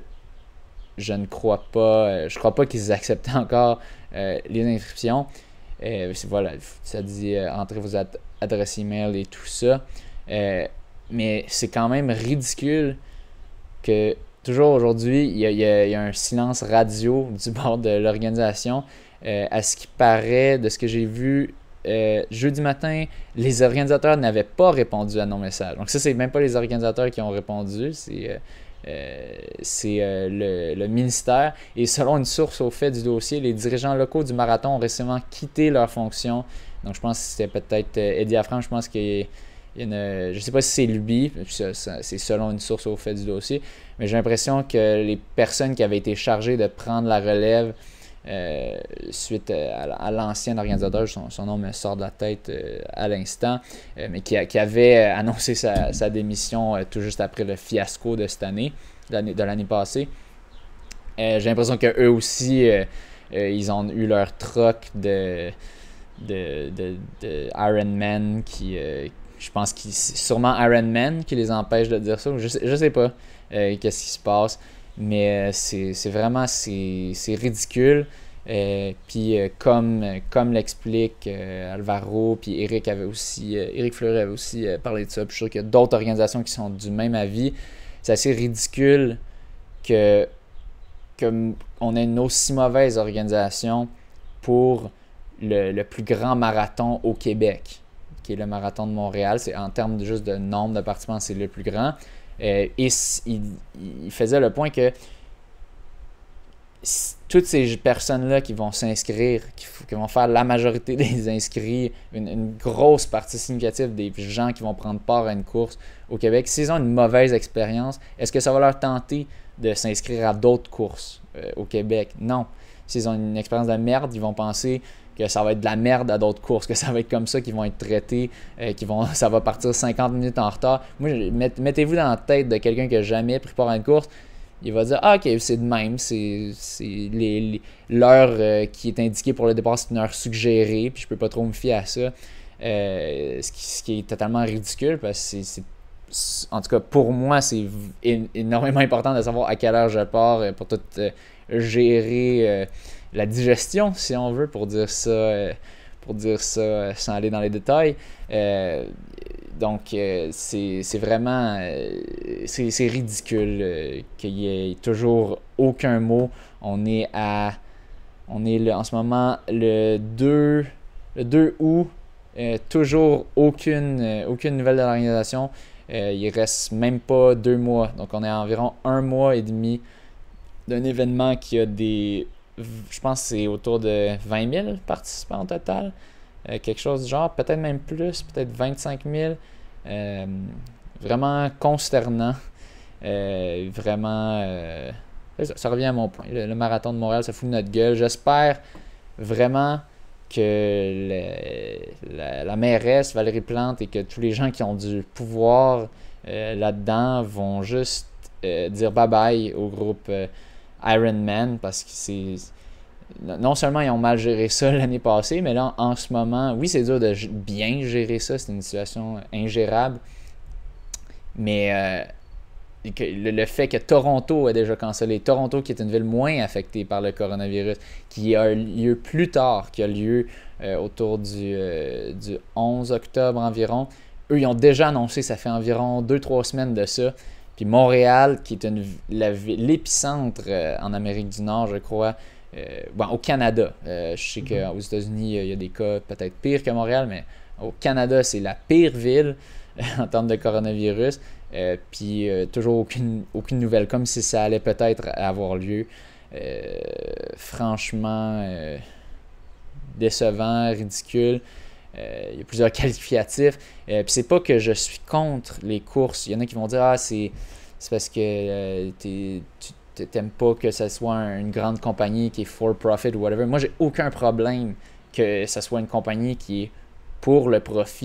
je ne crois pas, euh, je crois pas qu'ils acceptent encore euh, les inscriptions. Euh, voilà, ça dit euh, entrez vos ad adresses email et tout ça. Euh, mais c'est quand même ridicule que toujours aujourd'hui, il y, y, y a un silence radio du bord de l'organisation. Euh, à ce qui paraît, de ce que j'ai vu euh, jeudi matin, les organisateurs n'avaient pas répondu à nos messages. Donc ça, c'est même pas les organisateurs qui ont répondu, c'est euh, euh, c'est euh, le, le ministère. Et selon une source au fait du dossier, les dirigeants locaux du marathon ont récemment quitté leurs fonctions. Donc je pense que c'était peut-être euh, Eddie Affran, je pense qu'il Une, je ne sais pas si c'est lui, c'est selon une source au fait du dossier, mais j'ai l'impression que les personnes qui avaient été chargées de prendre la relève euh, suite à l'ancien organisateur, son, son nom me sort de la tête euh, à l'instant, euh, mais qui, qui avait annoncé sa, sa démission euh, tout juste après le fiasco de cette année, de l'année passée. Euh, j'ai l'impression qu'eux aussi, euh, euh, ils ont eu leur troc de, de, de, de Ironman qui... Euh, Je pense que c'est sûrement Iron Man qui les empêche de dire ça. Je sais, je sais pas euh, qu'est-ce qui se passe. Mais euh, c'est vraiment c'est ridicule. Euh, puis euh, comme, comme l'explique euh, Alvaro, puis Eric avait aussi, euh, Eric Fleury avait aussi euh, parlé de ça. Puis je suis sûr qu'il y a d'autres organisations qui sont du même avis. C'est assez ridicule que, que on ait une aussi mauvaise organisation pour le, le plus grand marathon au Québec, qui est le marathon de Montréal. C'est en termes de, juste de nombre de participants, c'est le plus grand. Euh, et il, il faisait le point que toutes ces personnes-là qui vont s'inscrire, qui, qui vont faire la majorité des inscrits, une, une grosse partie significative des gens qui vont prendre part à une course au Québec, s'ils ont une mauvaise expérience, est-ce que ça va leur tenter de s'inscrire à d'autres courses euh, au Québec? Non. S'ils ont une expérience de merde, ils vont penser que ça va être de la merde à d'autres courses, que ça va être comme ça qu'ils vont être traités, euh, qu'ils vont, ça va partir cinquante minutes en retard. Moi, mettez-vous dans la tête de quelqu'un qui n'a jamais pris part à une course, il va dire « Ah, ok, c'est de même, c'est l'heure euh, qui est indiquée pour le départ, c'est une heure suggérée, puis je peux pas trop me fier à ça. Euh, ce, qui, ce qui est totalement ridicule, parce que c'est... En tout cas, pour moi, c'est énormément important de savoir à quelle heure je pars euh, pour tout euh, gérer... Euh, la digestion, si on veut, pour dire ça, euh, pour dire ça euh, sans aller dans les détails. Euh, donc, euh, c'est vraiment euh, c'est ridicule euh, qu'il n'y ait toujours aucun mot. On est à on est le, en ce moment le deux, le deux août, euh, toujours aucune, euh, aucune nouvelle de l'organisation. Euh, il reste même pas deux mois. Donc, on est à environ un mois et demi d'un événement qui a des... Je pense que c'est autour de vingt mille participants au total. Euh, quelque chose du genre, peut-être même plus, peut-être vingt-cinq mille. Euh, vraiment consternant. Euh, vraiment... Euh, ça, ça revient à mon point. Le, le marathon de Montréal, ça fout de notre gueule. J'espère vraiment que le, la, la mairesse Valérie Plante et que tous les gens qui ont du pouvoir euh, là-dedans vont juste euh, dire bye-bye au groupe... Euh, Ironman, parce que c'est non seulement ils ont mal géré ça l'année passée, mais là en ce moment, oui, c'est dur de bien gérer ça, c'est une situation ingérable, mais euh, que le, le fait que Toronto a déjà cancellé, Toronto qui est une ville moins affectée par le coronavirus, qui a lieu plus tard, qui a lieu euh, autour du, euh, du onze octobre environ, eux ils ont déjà annoncé, ça fait environ deux trois semaines de ça. Puis Montréal, qui est l'épicentre euh, en Amérique du Nord, je crois, euh, bon, au Canada. Euh, je sais Mhm. qu'aux États-Unis, il y a des cas peut-être pires que Montréal, mais au Canada, c'est la pire ville en termes de coronavirus. Euh, puis euh, toujours aucune, aucune nouvelle, comme si ça allait peut-être avoir lieu. Euh, franchement, euh, décevant, ridicule. Euh, il y a plusieurs qualificatifs. Euh, Puis c'est pas que je suis contre les courses. Il y en a qui vont dire Ah, c'est parce que euh, t'es, tu t'aimes pas que ce soit un, une grande compagnie qui est for profit ou whatever. Moi, j'ai aucun problème que ce soit une compagnie qui est pour le profit,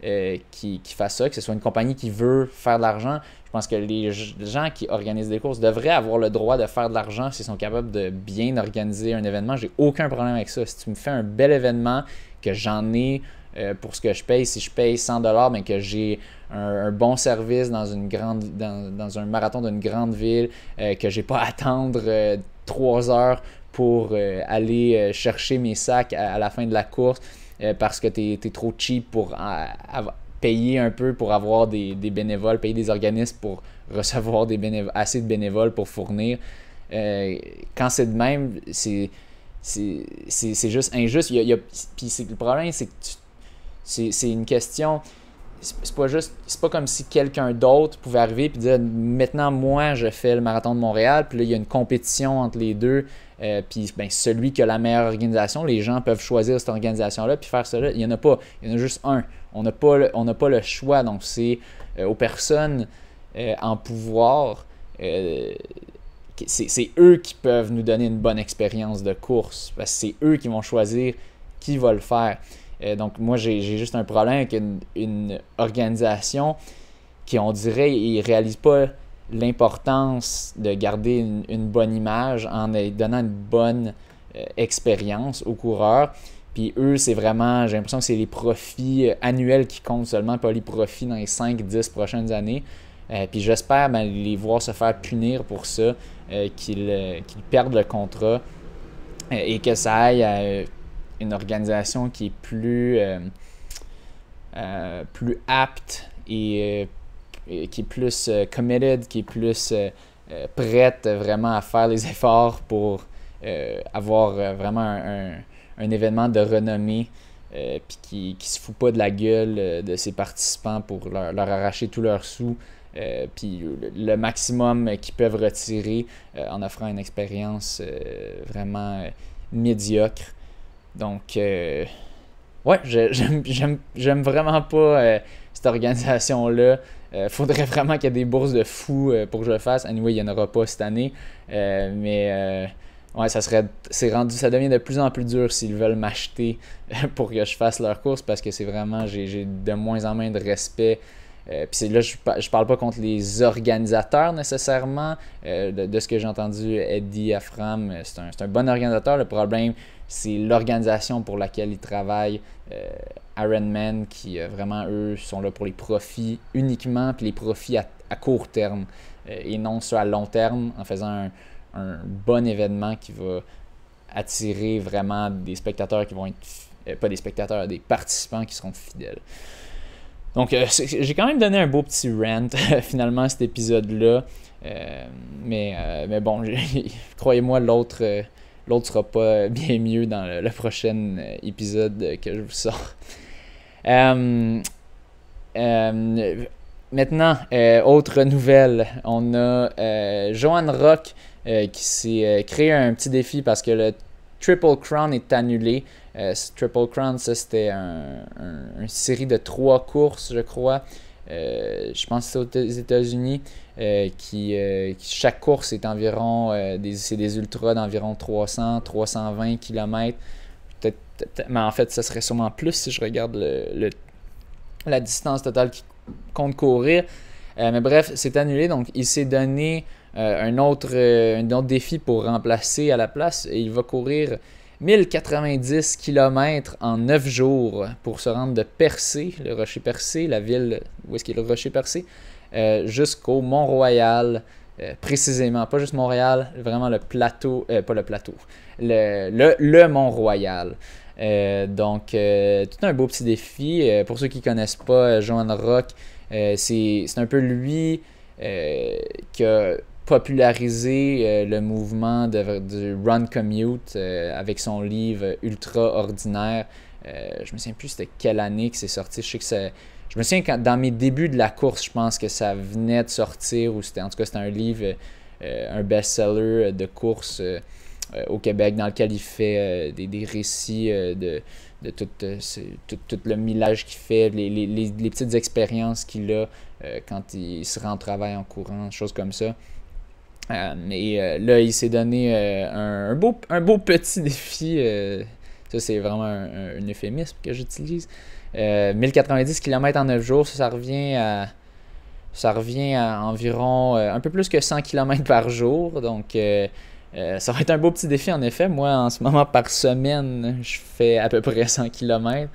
euh, qui, qui fasse ça, que ce soit une compagnie qui veut faire de l'argent. Je pense que les gens qui organisent des courses devraient avoir le droit de faire de l'argent s'ils sont capables de bien organiser un événement. J'ai aucun problème avec ça. Si tu me fais un bel événement, que j'en ai euh, pour ce que je paye, si je paye cent dollars, mais que j'ai un, un bon service dans une grande dans, dans un marathon d'une grande ville, euh, que j'ai pas à attendre euh, trois heures pour euh, aller euh, chercher mes sacs à, à la fin de la course euh, parce que tu es trop cheap pour euh, payer un peu pour avoir des, des bénévoles, payer des organismes pour recevoir des bénévoles, assez de bénévoles pour fournir. Euh, quand c'est de même, c'est c'est juste injuste. Il y a, il y a, puis le problème, c'est que c'est une question... C'est pas juste, c'est pas comme si quelqu'un d'autre pouvait arriver et dire maintenant moi je fais le marathon de Montréal, puis là il y a une compétition entre les deux, euh, puis ben, celui qui a la meilleure organisation, les gens peuvent choisir cette organisation-là puis faire cela. Il n'y en a pas, il y en a juste un. On n'a pas, pas le choix, donc c'est euh, aux personnes euh, en pouvoir, euh, c'est eux qui peuvent nous donner une bonne expérience de course, parce que c'est eux qui vont choisir qui va le faire. Euh, donc, moi, j'ai juste un problème avec une, une organisation qui, on dirait, ne réalise pas l'importance de garder une, une bonne image en donnant une bonne euh, expérience aux coureurs. Puis eux, c'est vraiment, j'ai l'impression que c'est les profits annuels qui comptent seulement, pas les profits dans les cinq dix prochaines années. Euh, puis j'espère ben, les voir se faire punir pour ça, euh, qu'ils euh, qu'ils perdent le contrat euh, et que ça aille à euh, une organisation qui est plus, euh, euh, plus apte et, euh, et qui est plus euh, committed, qui est plus euh, euh, prête vraiment à faire les efforts pour euh, avoir euh, vraiment un, un, un événement de renommée, euh, puis qui ne se fout pas de la gueule euh, de ses participants pour leur, leur arracher tous leurs sous, euh, puis le, le maximum qu'ils peuvent retirer euh, en offrant une expérience euh, vraiment euh, médiocre. Donc, euh, ouais, j'aime vraiment pas euh, cette organisation-là. Il euh, faudrait vraiment qu'il y ait des bourses de fous euh, pour que je le fasse. Anyway, il n'y en aura pas cette année. Euh, mais, euh, ouais, ça serait, c'est rendu, ça devient de plus en plus dur s'ils veulent m'acheter pour que je fasse leur course parce que c'est vraiment, j'ai de moins en moins de respect. Euh, Puis là, je ne parle pas contre les organisateurs nécessairement. Euh, de, de ce que j'ai entendu, Eddie Afram, c'est un, un bon organisateur. Le problème, c'est l'organisation pour laquelle ils travaillent. Euh, Ironman, qui euh, vraiment, eux, sont là pour les profits uniquement, puis les profits à, à court terme euh, et non ceux à long terme, en faisant un, un bon événement qui va attirer vraiment des spectateurs qui vont être, euh, pas des spectateurs, des participants qui seront fidèles. Donc, euh, j'ai quand même donné un beau petit rant, finalement, à cet épisode-là. Euh, mais, euh, mais bon, croyez-moi, l'autre euh, l'autre sera pas bien mieux dans le, le prochain épisode que je vous sors. Euh, euh, maintenant, euh, autre nouvelle. On a euh, Johan Rock euh, qui s'est euh, créé un petit défi parce que le Triple Crown est annulé. Euh, Triple Crown, ça c'était un, un, une série de trois courses, je crois. Euh, je pense que c'est aux États-Unis. Euh, qui, euh, qui, chaque course est environ euh, des, c'est des ultras d'environ trois cents à trois cent vingt kilomètres. Peut-être, peut-être, mais en fait, ça serait sûrement plus si je regarde le, le, la distance totale qu'il compte courir. Euh, mais bref, c'est annulé. Donc, il s'est donné euh, un, autre, euh, un autre défi pour remplacer à la place. Et il va courir mille quatre-vingt-dix kilomètres en neuf jours pour se rendre de Percé, le Rocher Percé, la ville où est-ce qu'il y a le Rocher Percé, euh, jusqu'au Mont-Royal, euh, précisément, pas juste Montréal, vraiment le plateau, euh, pas le plateau, le, le, le Mont-Royal. Euh, donc, euh, tout un beau petit défi. Euh, pour ceux qui ne connaissent pas Johan Rock, euh, c'est un peu lui euh, qui a popularisé euh, le mouvement de, du Run Commute euh, avec son livre Ultra Ordinaire. Euh, je me souviens plus c'était quelle année que c'est sorti. Je sais que ça, je me souviens quand dans mes débuts de la course, je pense que ça venait de sortir ou c'était en tout cas c'était un livre, euh, un best-seller de course euh, euh, au Québec dans lequel il fait euh, des, des récits euh, de, de tout, euh, tout, tout le millage qu'il fait, les, les, les, les petites expériences qu'il a euh, quand il se rend au travail en courant, choses comme ça. Euh, et euh, là, il s'est donné euh, un, un, beau, un beau petit défi. Euh, ça, c'est vraiment un, un, un euphémisme que j'utilise. Euh, mille quatre-vingt-dix kilomètres en neuf jours, ça, ça revient à ça revient à environ euh, un peu plus que cent kilomètres par jour. Donc euh, euh, ça va être un beau petit défi en effet. Moi en ce moment par semaine, je fais à peu près cent kilomètres.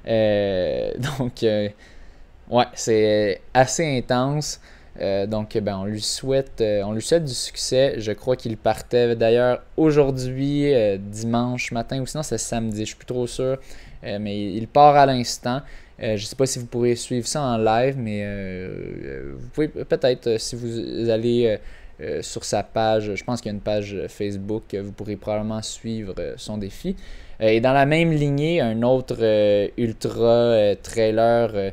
Euh, donc euh, ouais, c'est assez intense. Euh, donc, ben, on lui souhaite, euh, on lui souhaite du succès. Je crois qu'il partait d'ailleurs aujourd'hui, euh, dimanche matin, ou sinon c'est samedi, je suis plus trop sûr. Euh, mais il part à l'instant. Euh, je ne sais pas si vous pourrez suivre ça en live, mais euh, vous pouvez peut-être, euh, si vous allez euh, euh, sur sa page, je pense qu'il y a une page Facebook, vous pourrez probablement suivre euh, son défi. Euh, et dans la même lignée, un autre euh, ultra euh, trailer euh,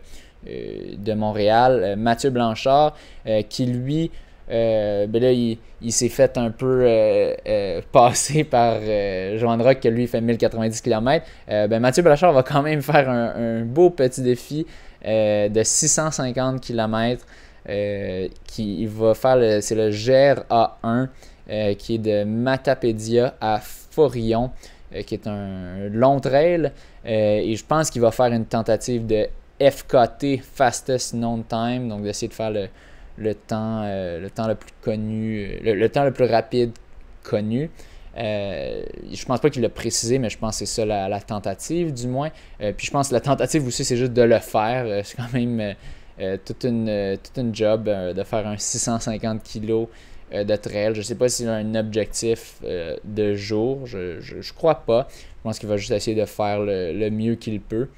de Montréal, euh, Mathieu Blanchard, euh, qui lui, euh, ben là, il, il s'est fait un peu euh, euh, passer par euh, Johan Rock, qui lui fait mille quatre-vingt-dix kilomètres. Euh, ben Mathieu Blanchard va quand même faire un, un beau petit défi euh, de six cent cinquante kilomètres. Euh, qui il va faire, le, c'est le G R A un, euh, qui est de Matapédia à Forillon, euh, qui est un long trail. Euh, et je pense qu'il va faire une tentative de F K T, Fastest Known Time, donc d'essayer de faire le, le, temps, euh, le temps le plus connu, le, le temps le plus rapide connu. Euh, je pense pas qu'il l'a précisé, mais je pense que c'est ça la, la tentative du moins. Euh, puis je pense que la tentative aussi, c'est juste de le faire. Euh, c'est quand même euh, toute, une, euh, toute une job euh, de faire un six cent cinquante kilos euh, de trail. Je sais pas s'il a un objectif euh, de jour, je, je, je crois pas. Je pense qu'il va juste essayer de faire le, le mieux qu'il peut.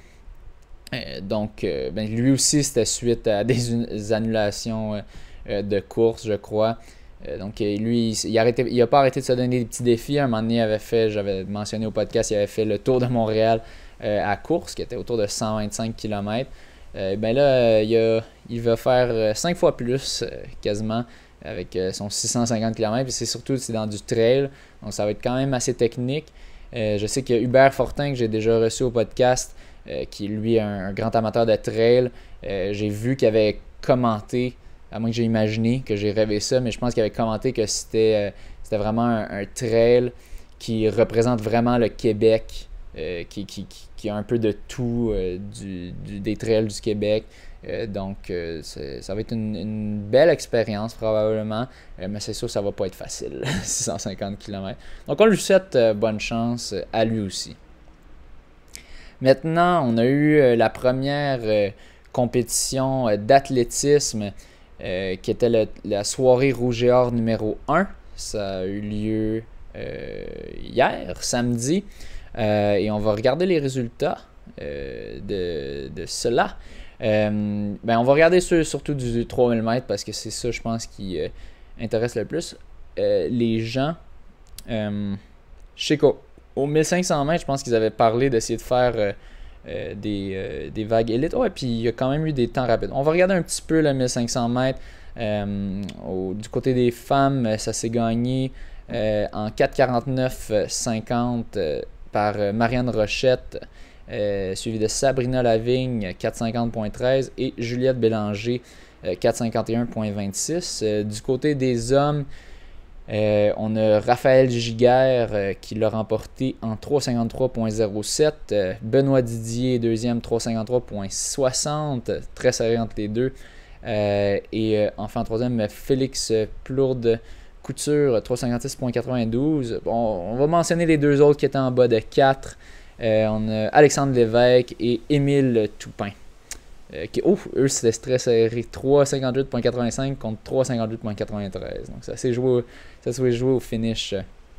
Euh, donc, euh, ben, lui aussi, c'était suite à des annulations euh, euh, de course, je crois. Euh, donc, euh, lui, il n'a pas arrêté de se donner des petits défis. À un moment donné, il avait fait, j'avais mentionné au podcast, il avait fait le Tour de Montréal euh, à course, qui était autour de cent vingt-cinq kilomètres. Euh, ben là, euh, il, a, il va faire cinq fois plus, euh, quasiment, avec euh, son six cent cinquante kilomètres. Et c'est surtout c'est dans du trail, donc ça va être quand même assez technique. Euh, je sais qu'il y a Hubert Fortin, que j'ai déjà reçu au podcast, Euh, qui lui est un, un grand amateur de trail. Euh, j'ai vu qu'il avait commenté, à moins que j'ai imaginé, que j'ai rêvé ça, mais je pense qu'il avait commenté que c'était, euh, c'était vraiment un, un trail qui représente vraiment le Québec, euh, qui, qui, qui, qui a un peu de tout euh, du, du, des trails du Québec. Euh, donc, euh, ça va être une, une belle expérience probablement, euh, mais c'est sûr que ça va pas être facile, six cent cinquante kilomètres. Donc, on lui souhaite euh, bonne chance euh, à lui aussi. Maintenant, on a eu euh, la première euh, compétition euh, d'athlétisme euh, qui était le, la soirée Rouge et Or numéro un. Ça a eu lieu euh, hier, samedi. Euh, et on va regarder les résultats euh, de, de cela. Euh, ben, on va regarder sur, surtout du trois mille mètres parce que c'est ça, je pense, qui euh, intéresse le plus euh, les gens. Euh, je sais qu'au Au mille cinq cents mètres, je pense qu'ils avaient parlé d'essayer de faire euh, euh, des, euh, des vagues élites. Ouais, puis il y a quand même eu des temps rapides. On va regarder un petit peu le mille cinq cents mètres. Euh, au, du côté des femmes, ça s'est gagné euh, en quatre quarante-neuf cinquante euh, par Marianne Rochette, euh, suivi de Sabrina Lavigne, quatre cinquante treize, et Juliette Bélanger, euh, quatre cinquante et un vingt-six. Euh, du côté des hommes, Euh, on a Raphaël Giguère euh, qui l'a remporté en trois cinquante-trois zéro sept. Euh, Benoît Didier, deuxième, trois cinquante-trois soixante. Très serré entre les deux. Euh, et euh, enfin, troisième, Félix Plourde Couture, trois cinquante-six quatre-vingt-douze. Bon, on va mentionner les deux autres qui étaient en bas de quatre. Euh, on a Alexandre Lévesque et Émile Toupin. Euh, qui, oh, eux, c'était très serré. trois cinquante-huit quatre-vingt-cinq contre trois cinquante-huit quatre-vingt-treize. Donc, ça s'est joué, ça s'est joué au finish.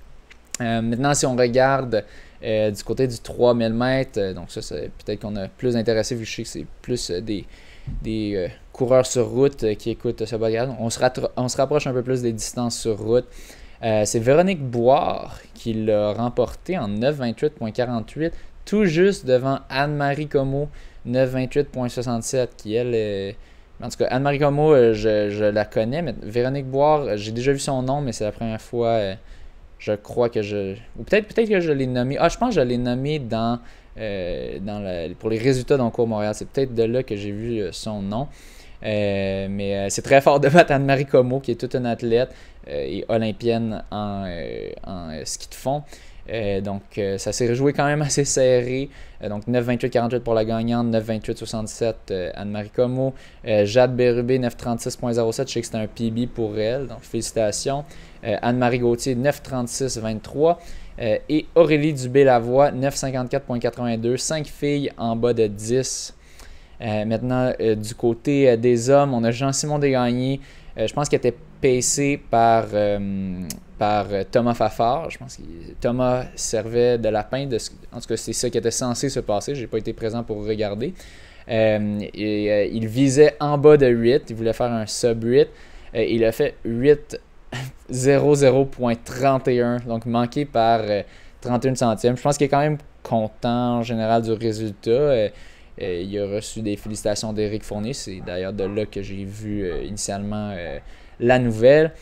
Euh, maintenant, si on regarde euh, du côté du trois mille mètres, euh, donc ça, c'est peut-être qu'on a plus intéressé, vu que je sais que c'est plus euh, des, des euh, coureurs sur route euh, qui écoutent ce podcast. On se, rattra- on se rapproche un peu plus des distances sur route. Euh, c'est Véronique Boire qui l'a remporté en neuf vingt-huit quarante-huit, tout juste devant Anne-Marie Comeau, neuf vingt-huit soixante-sept, qui elle est... En tout cas, Anne-Marie Comeau, je, je la connais, mais Véronique Boire, j'ai déjà vu son nom, mais c'est la première fois, euh, je crois que je... Ou peut-être peut-être que je l'ai nommé... Ah, je pense que je l'ai nommé dans, euh, dans la, pour les résultats d'Encours Montréal. C'est peut-être de là que j'ai vu son nom. Euh, mais euh, c'est très fort de battre Anne-Marie Comeau, qui est toute une athlète euh, et olympienne en, euh, en euh, ski de fond. Euh, donc, euh, ça s'est rejoué quand même assez serré. Euh, donc, neuf vingt-huit quarante-huit pour la gagnante, neuf vingt-huit soixante-sept euh, Anne-Marie Comeau. Euh, Jade Bérubé, neuf trente-six zéro sept. Je sais que c'était un P B pour elle, donc félicitations. Euh, Anne-Marie Gauthier, neuf trente-six vingt-trois. Euh, et Aurélie Dubé-Lavoie, neuf cinquante-quatre quatre-vingt-deux. cinq filles en bas de dix. Euh, maintenant, euh, du côté euh, des hommes, on a Jean-Simon Desgagnés. Euh, je pense qu'il était pacé par, euh, par Thomas Fafard. Je pense que Thomas servait de lapin. De ce, en tout cas, c'est ça qui était censé se passer. Je n'ai pas été présent pour regarder. Euh, et, euh, il visait en bas de huit. Il voulait faire un sub huit. Euh, il a fait huit zéro zéro trente et un. Donc, manqué par euh, trente et un centièmes. Je pense qu'il est quand même content en général du résultat. Euh, Euh, il a reçu des félicitations d'Éric Fournier. C'est d'ailleurs de là que j'ai vu euh, initialement euh, la nouvelle.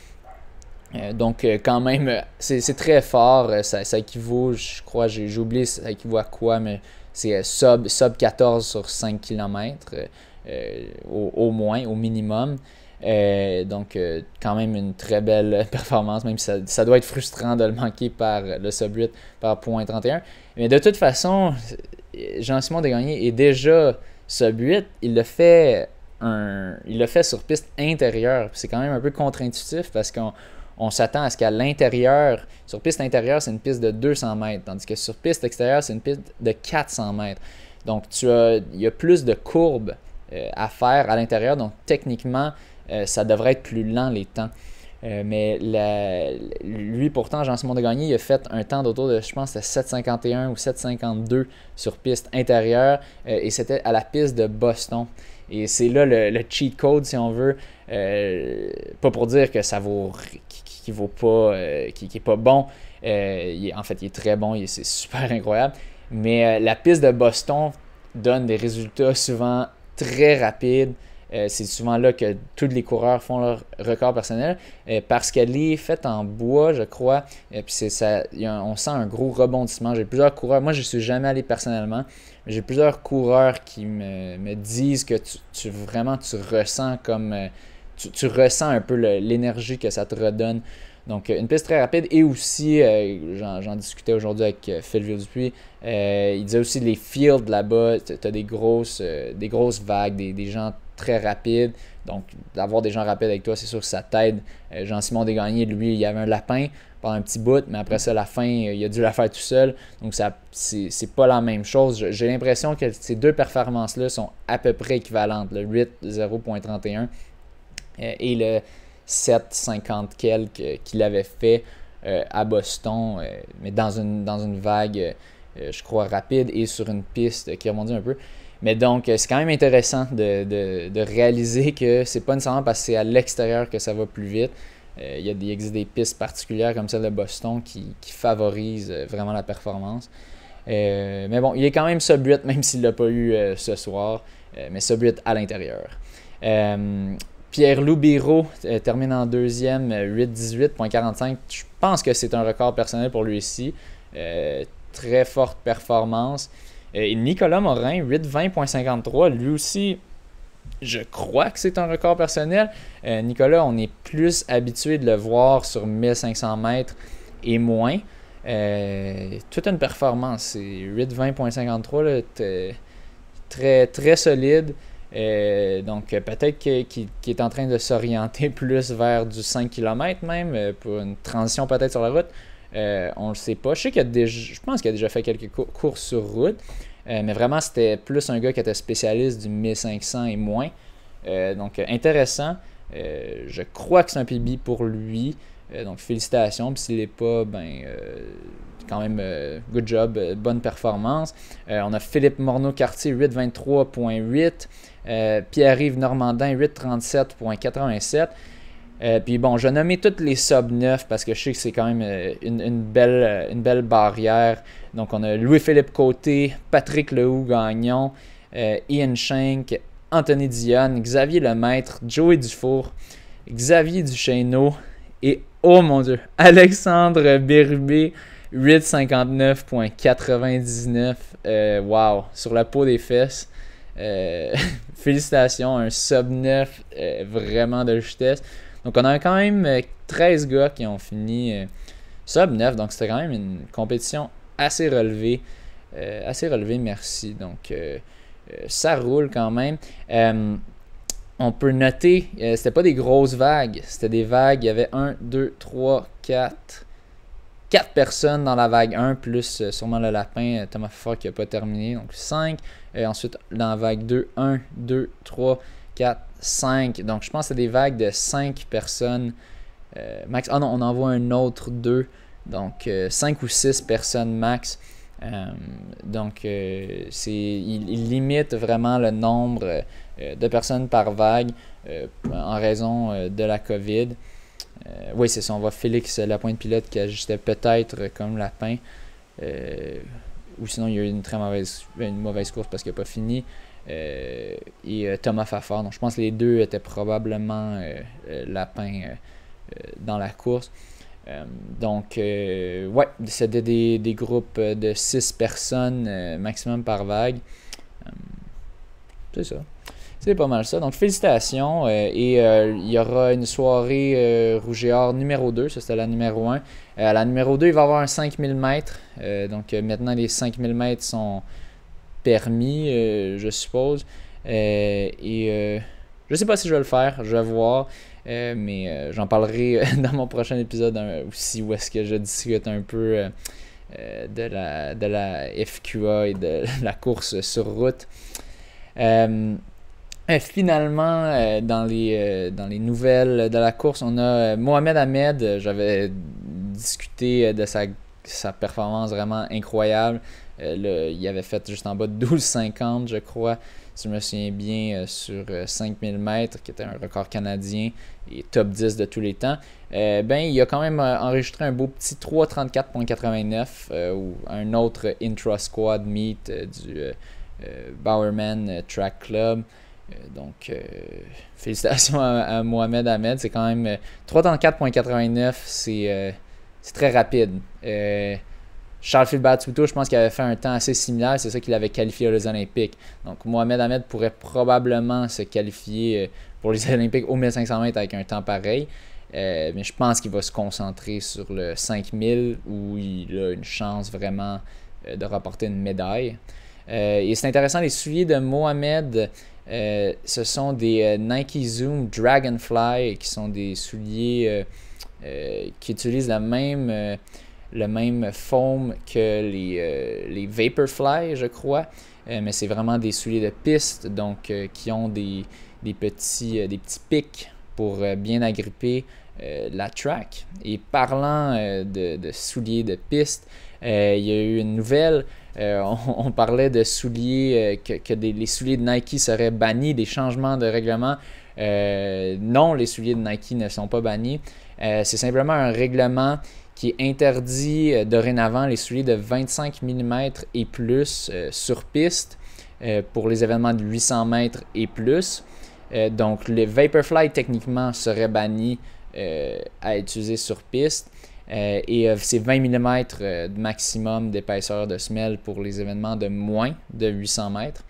Euh, donc, euh, quand même, euh, c'est, c'est très fort. Euh, ça, ça équivaut, je crois, j'ai, j'ai oublié ça équivaut à quoi, mais c'est euh, sub, sub quatorze sur cinq kilomètres, euh, au, au moins, au minimum. Euh, donc, euh, quand même une très belle performance, même si ça, ça doit être frustrant de le manquer par le sub huit par point trente et un. Mais de toute façon, Jean-Simon Desgagnés est déjà sub huit. Il le fait, un, il le fait sur piste intérieure. C'est quand même un peu contre-intuitif parce qu'on on s'attend à ce qu'à l'intérieur, sur piste intérieure, c'est une piste de deux cents mètres, tandis que sur piste extérieure, c'est une piste de quatre cents mètres. Donc, tu as, il y a plus de courbes euh, à faire à l'intérieur. Donc, techniquement, euh, ça devrait être plus lent les temps. Euh, mais la, lui, pourtant, Jean-Simon Desgagnés, il a fait un temps d'autour de, je pense, sept cinquante et un ou sept cinquante-deux sur piste intérieure. Euh, et c'était à la piste de Boston. Et c'est là le, le cheat code, si on veut. Euh, pas pour dire que ça vaut, qui vaut pas, euh, qui, qui est pas bon. Euh, il est, en fait, il est très bon, il, c'est super incroyable. Mais euh, la piste de Boston donne des résultats souvent très rapides. Euh, c'est souvent là que tous les coureurs font leur record personnel euh, parce qu'elle est faite en bois, je crois. Et puis c'est ça, y a, on sent un gros rebondissement. J'ai plusieurs coureurs, moi je ne suis jamais allé personnellement, mais j'ai plusieurs coureurs qui me, me disent que tu, tu vraiment tu ressens comme euh, tu, tu ressens un peu le, l'énergie que ça te redonne. Donc, une piste très rapide. Et aussi, euh, j'en, j'en discutais aujourd'hui avec euh, Phil Vieux-Dupuis, euh, il disait aussi les fields là-bas, tu as des grosses, euh, des grosses vagues, des, des gens très rapides. Donc, d'avoir des gens rapides avec toi, c'est sûr que ça t'aide. Euh, Jean-Simon Desgagnés, lui, il y avait un lapin pendant un petit bout, mais après ça, la fin, il a dû la faire tout seul. Donc, ça, c'est, c'est pas la même chose. J'ai l'impression que ces deux performances-là sont à peu près équivalentes. Le huit zéro trente et un euh, et le sept cinquante quelques qu'il avait fait euh, à Boston, euh, mais dans une, dans une vague, euh, je crois, rapide et sur une piste qui rebondit un peu. Mais donc, c'est quand même intéressant de, de, de réaliser que c'est pas nécessairement parce que c'est à l'extérieur que ça va plus vite. Euh, il, y a des, il existe des pistes particulières comme celle de Boston qui, qui favorisent vraiment la performance. Euh, mais bon, il est quand même sub huit, même s'il ne l'a pas eu euh, ce soir, euh, mais sub huit à l'intérieur. Euh, Pierre-Loup Bireau euh, termine en deuxième, huit dix-huit quarante-cinq. Je pense que c'est un record personnel pour lui ici. Euh, très forte performance. Euh, et Nicolas Morin, huit vingt cinquante-trois. Lui aussi, je crois que c'est un record personnel. Euh, Nicolas, on est plus habitué de le voir sur mille cinq cents mètres et moins. Euh, toute une performance. C'est huit vingt cinquante-trois, là, très, très solide. Euh, donc peut-être qu'il, qu'il est en train de s'orienter plus vers du cinq kilomètres même, euh, pour une transition peut-être sur la route. Euh, on ne le sait pas. Je sais qu'il a déjà, je pense qu'il a déjà fait quelques courses sur route, euh, mais vraiment c'était plus un gars qui était spécialiste du mille cinq cents et moins. Euh, donc intéressant. Euh, je crois que c'est un P B pour lui. Euh, donc félicitations. Puis s'il n'est pas, ben euh, quand même euh, good job, euh, bonne performance. Euh, on a Philippe Morneau-Cartier, huit vingt-trois huit. Euh, Pierre-Yves Normandin, huit trente-sept quatre-vingt-sept. Euh, puis bon, je vais nommer toutes les sub neuf parce que je sais que c'est quand même euh, une, une, belle, une belle barrière. Donc on a Louis-Philippe Côté, Patrick Lehoux-Gagnon, euh, Ian Schenk, Anthony Dionne, Xavier Lemaître, Joey Dufour, Xavier Duchesneau et, oh mon Dieu, Alexandre Bérubé, huit cinquante-neuf quatre-vingt-dix-neuf. Euh, wow, sur la peau des fesses. Euh, félicitations, un sub neuf euh, vraiment de justesse. Donc on a quand même treize gars qui ont fini euh, sub neuf, donc c'était quand même une compétition assez relevée. Euh, assez relevée, merci. Donc, euh, euh, ça roule quand même. Euh, on peut noter, euh, c'était pas des grosses vagues, c'était des vagues, il y avait un, deux, trois, quatre... quatre personnes dans la vague un, plus euh, sûrement le lapin, euh, Thomas Fort qui n'a pas terminé, donc cinq. Et ensuite, dans la vague deux, un, deux, trois, quatre, cinq. Donc, je pense que c'est des vagues de cinq personnes. Euh, max. Ah non, on en voit un autre deux. Donc, euh, cinq ou six personnes max. Euh, donc, euh, c'est, il, il limite vraiment le nombre euh, de personnes par vague euh, en raison euh, de la COVID. Euh, oui, c'est ça. On voit Félix Lapointe pilote qui ajustait peut-être comme Lapin. Euh, ou sinon, il y a eu une très mauvaise, une mauvaise course parce qu'il n'a pas fini. Euh, et euh, Thomas Fafard. Donc, je pense que les deux étaient probablement euh, euh, Lapin euh, euh, dans la course. Euh, donc, euh, ouais, c'était des, des groupes de six personnes euh, maximum par vague. Euh, c'est ça. C'est pas mal ça. Donc, félicitations. Euh, et euh, il y aura une soirée euh, Rouge et Or numéro deux. Ça, c'était la numéro un. Euh, à la numéro deux, il va y avoir un cinq mille mètres. Euh, donc, euh, maintenant, les cinq mille mètres sont permis, euh, je suppose. Euh, et euh, je sais pas si je vais le faire. Je vais voir. Euh, mais euh, j'en parlerai dans mon prochain épisode hein, aussi où est-ce que je discute un peu euh, euh, de, la, de la F Q A et de la course sur route. Euh, euh, finalement, euh, dans, les, euh, dans les nouvelles de la course, on a euh, Mohamed Ahmed. J'avais discuté de sa, sa performance vraiment incroyable. Euh, le, il avait fait juste en bas de douze cinquante, je crois, si je me souviens bien, euh, sur euh, cinq mille mètres, qui était un record canadien et top dix de tous les temps. Euh, ben, il a quand même euh, enregistré un beau petit trois trente-quatre quatre-vingt-neuf euh, ou un autre intra-squad meet euh, du euh, euh, Bowerman euh, Track Club. Euh, donc, euh, félicitations à, à Mohamed Ahmed. C'est quand même euh, trois trente-quatre quatre-vingt-neuf, c'est, euh, c'est très rapide. Euh, Charles-Philippe Battuto, je pense qu'il avait fait un temps assez similaire. C'est ça qu'il avait qualifié aux Olympiques. Donc, Mohamed Ahmed pourrait probablement se qualifier pour les Olympiques aux mille cinq cents mètres avec un temps pareil. Euh, mais je pense qu'il va se concentrer sur le cinq mille où il a une chance vraiment euh, de remporter une médaille. Euh, et c'est intéressant, les souliers de Mohamed, euh, ce sont des euh, Nike Zoom Dragonfly qui sont des souliers euh, euh, qui utilisent la même... Euh, le même foam que les, euh, les Vaporfly, je crois. Euh, mais c'est vraiment des souliers de piste, donc euh, qui ont des, des, petits, euh, des petits pics pour euh, bien agripper euh, la track. Et parlant euh, de, de souliers de piste, euh, il y a eu une nouvelle. Euh, on, on parlait de souliers, euh, que, que des, les souliers de Nike seraient bannis, des changements de règlement. Euh, non, les souliers de Nike ne sont pas bannis. Euh, c'est simplement un règlement qui interdit euh, dorénavant les souliers de vingt-cinq millimètres et plus euh, sur piste euh, pour les événements de huit cents mètres et plus. Euh, donc, les Vaporfly, techniquement, seraient bannis euh, à utiliser sur piste. Euh, et euh, c'est vingt millimètres euh, de maximum d'épaisseur de semelle pour les événements de moins de huit cents mètres.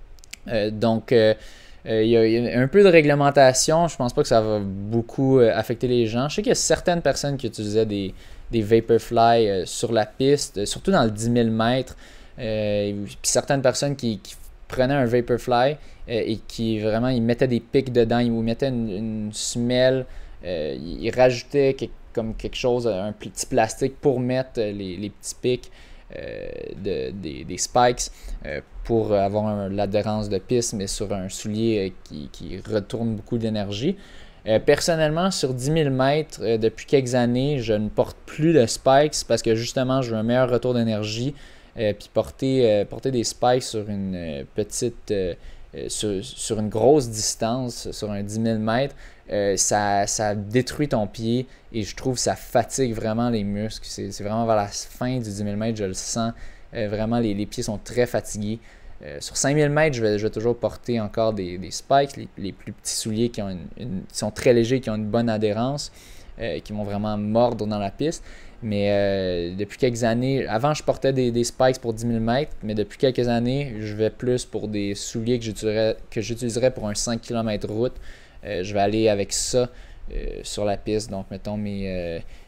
Euh, donc, euh, Euh, il, y a, il y a un peu de réglementation. Je pense pas que ça va beaucoup euh, affecter les gens. Je sais qu'il y a certaines personnes qui utilisaient des, des Vaporfly euh, sur la piste, euh, surtout dans le dix mille mètres. Euh, puis certaines personnes qui, qui prenaient un Vaporfly euh, et qui vraiment ils mettaient des pics dedans, ils mettaient une, une semelle, euh, ils rajoutaient quelque, comme quelque chose, un petit plastique pour mettre les, les petits pics. Euh, de, des, des spikes euh, pour avoir un, l'adhérence de piste, mais sur un soulier euh, qui, qui retourne beaucoup d'énergie. Euh, personnellement, sur dix mille mètres, euh, depuis quelques années, je ne porte plus de spikes parce que justement, je veux un meilleur retour d'énergie. Euh, puis porter, euh, porter des spikes sur une euh, petite, euh, sur, sur une grosse distance, sur un dix mille mètres, euh, ça, ça détruit ton pied et je trouve que ça fatigue vraiment les muscles. C'est, c'est vraiment vers la fin du dix mille mètres, je le sens. Euh, vraiment, les, les pieds sont très fatigués. Euh, sur cinq mille mètres, je vais, je vais toujours porter encore des, des spikes, les, les plus petits souliers qui, ont une, une, qui sont très légers, qui ont une bonne adhérence, euh, qui vont vraiment mordre dans la piste. Mais euh, depuis quelques années, avant je portais des, des spikes pour dix mille mètres, mais depuis quelques années, je vais plus pour des souliers que j'utiliserais, que j'utiliserais pour un cinq kilomètres route. Euh, je vais aller avec ça euh, sur la piste. Donc, mettons mes, euh,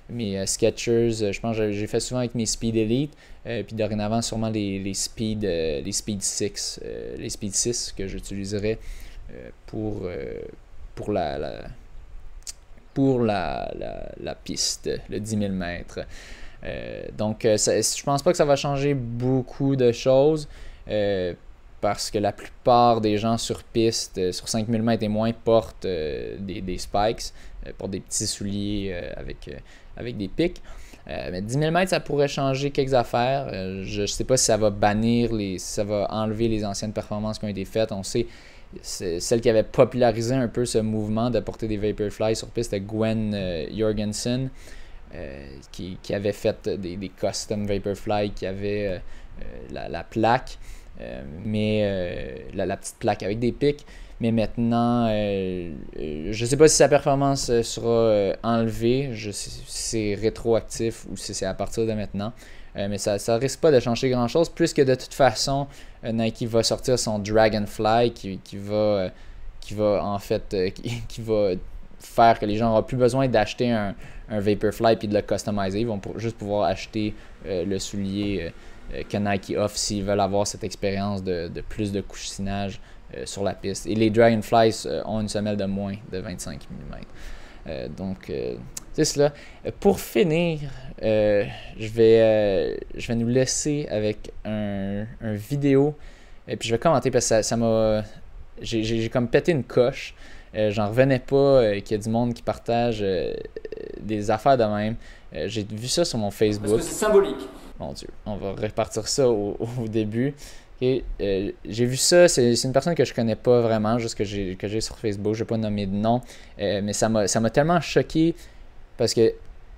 mes euh, Skechers, euh, je pense que j'ai fait souvent avec mes Speed Elite, euh, puis dorénavant sûrement les, les Speed euh, les Speed six, euh, les Speed six que j'utiliserai euh, pour, euh, pour la, la pour la, la, la piste, le dix mille mètres. Euh, donc, euh, ça, je pense pas que ça va changer beaucoup de choses euh, parce que la plupart des gens sur piste, euh, sur cinq mille mètres et moins, portent euh, des, des spikes, euh, portent des petits souliers euh, avec, euh, avec des pics. Euh, mais dix mille mètres, ça pourrait changer quelques affaires. Euh, je ne sais pas si ça va bannir, les, si ça va enlever les anciennes performances qui ont été faites. On sait, c'est celle qui avait popularisé un peu ce mouvement de porter des Vaporfly sur piste, c'était Gwen euh, Jorgensen. Euh, qui, qui avait fait des, des custom Vaporfly, qui avait euh, la, la plaque, euh, mais euh, la, la petite plaque avec des pics. Mais maintenant, euh, je ne sais pas si sa performance sera euh, enlevée, je sais si c'est rétroactif ou si c'est à partir de maintenant. Euh, mais ça ne risque pas de changer grand-chose, puisque de toute façon, euh, Nike va sortir son Dragonfly qui, qui, va, euh, qui va en fait euh, qui, qui va faire que les gens n'auront plus besoin d'acheter un, un Vaporfly puis de le customiser. Ils vont pour, juste pouvoir acheter euh, le soulier euh, que Nike offre s'ils veulent avoir cette expérience de, de plus de couchinage euh, sur la piste. Et les Dragonflies euh, ont une semelle de moins de vingt-cinq millimètres. Euh, donc, euh, c'est cela. Pour finir, euh, je, vais, euh, je vais nous laisser avec un, un vidéo. Et puis je vais commenter parce que ça m'a... J'ai, j'ai, j'ai comme pété une coche. Euh, j'en revenais pas euh, qu'il y a du monde qui partage euh, des affaires de même. Euh, j'ai vu ça sur mon Facebook. Parce que c'est symbolique. Mon Dieu, on va repartir ça au, au début. Okay. Euh, j'ai vu ça, c'est, c'est une personne que je connais pas vraiment, juste que j'ai, que j'ai sur Facebook, je vais pas nommer de nom, euh, mais ça m'a, ça m'a tellement choqué parce que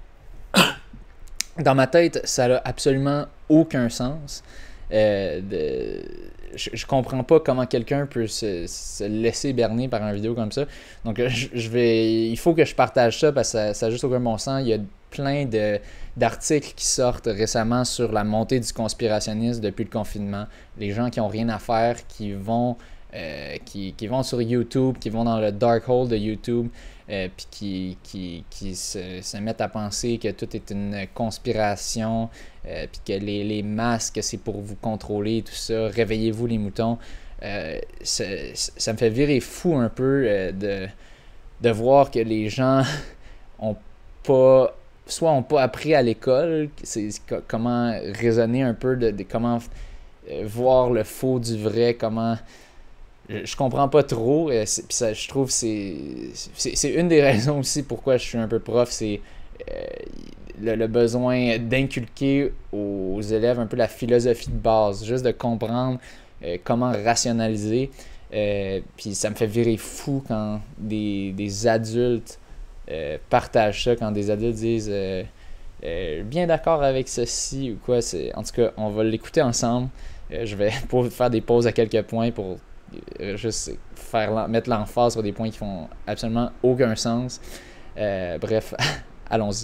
dans ma tête, ça n'a absolument aucun sens. Euh, de, je, je comprends pas comment quelqu'un peut se, se laisser berner par une vidéo comme ça. Donc je, je vais, il faut que je partage ça parce que ça n'a juste aucun bon sens. Il y a plein de, d'articles qui sortent récemment sur la montée du conspirationnisme depuis le confinement. Les gens qui n'ont rien à faire, qui vont, euh, qui, qui vont sur YouTube, qui vont dans le dark hole de YouTube, euh, puis qui, qui, qui se, se mettent à penser que tout est une conspiration, euh, puis que les, les masques, c'est pour vous contrôler, tout ça. Réveillez-vous les moutons. Euh, ça, ça me fait virer fou un peu euh, de, de voir que les gens ont pas... soit n'ont pas appris à l'école c'est, c'est, comment raisonner un peu, de, de comment euh, voir le faux du vrai, comment... Je, je comprends pas trop, euh, puis ça, je trouve que c'est, c'est, c'est une des raisons aussi pourquoi je suis un peu prof, c'est euh, le, le besoin d'inculquer aux élèves un peu la philosophie de base, juste de comprendre euh, comment rationaliser, euh, puis ça me fait virer fou quand des, des adultes Euh, partage ça, quand des adultes disent euh, euh, bien d'accord avec ceci ou quoi. C'est, en tout cas, on va l'écouter ensemble. Euh, je vais pour faire des pauses à quelques points pour euh, juste faire mettre l'emphase sur des points qui font absolument aucun sens. Euh, bref, allons-y.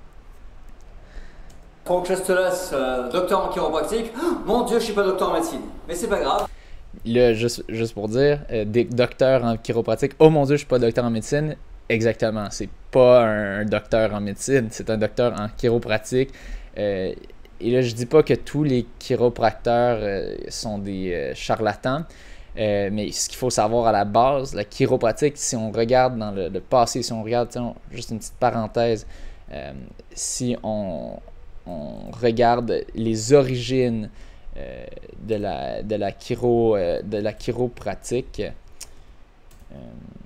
Franck Chastelas, euh, docteur en chiropratique. Oh, mon Dieu, je suis pas docteur en médecine, mais c'est pas grave. Là, juste, juste pour dire, euh, des docteurs en chiropratique. Oh mon Dieu, je suis pas docteur en médecine. Exactement, c'est pas un docteur en médecine, c'est un docteur en chiropratique. Euh, et là, je dis pas que tous les chiropracteurs euh, sont des euh, charlatans, euh, mais ce qu'il faut savoir à la base, la chiropratique, si on regarde dans le, le passé, si on regarde, on, juste une petite parenthèse, euh, si on, on regarde les origines euh, de, la, de, la chiro, euh, de la chiropratique, euh,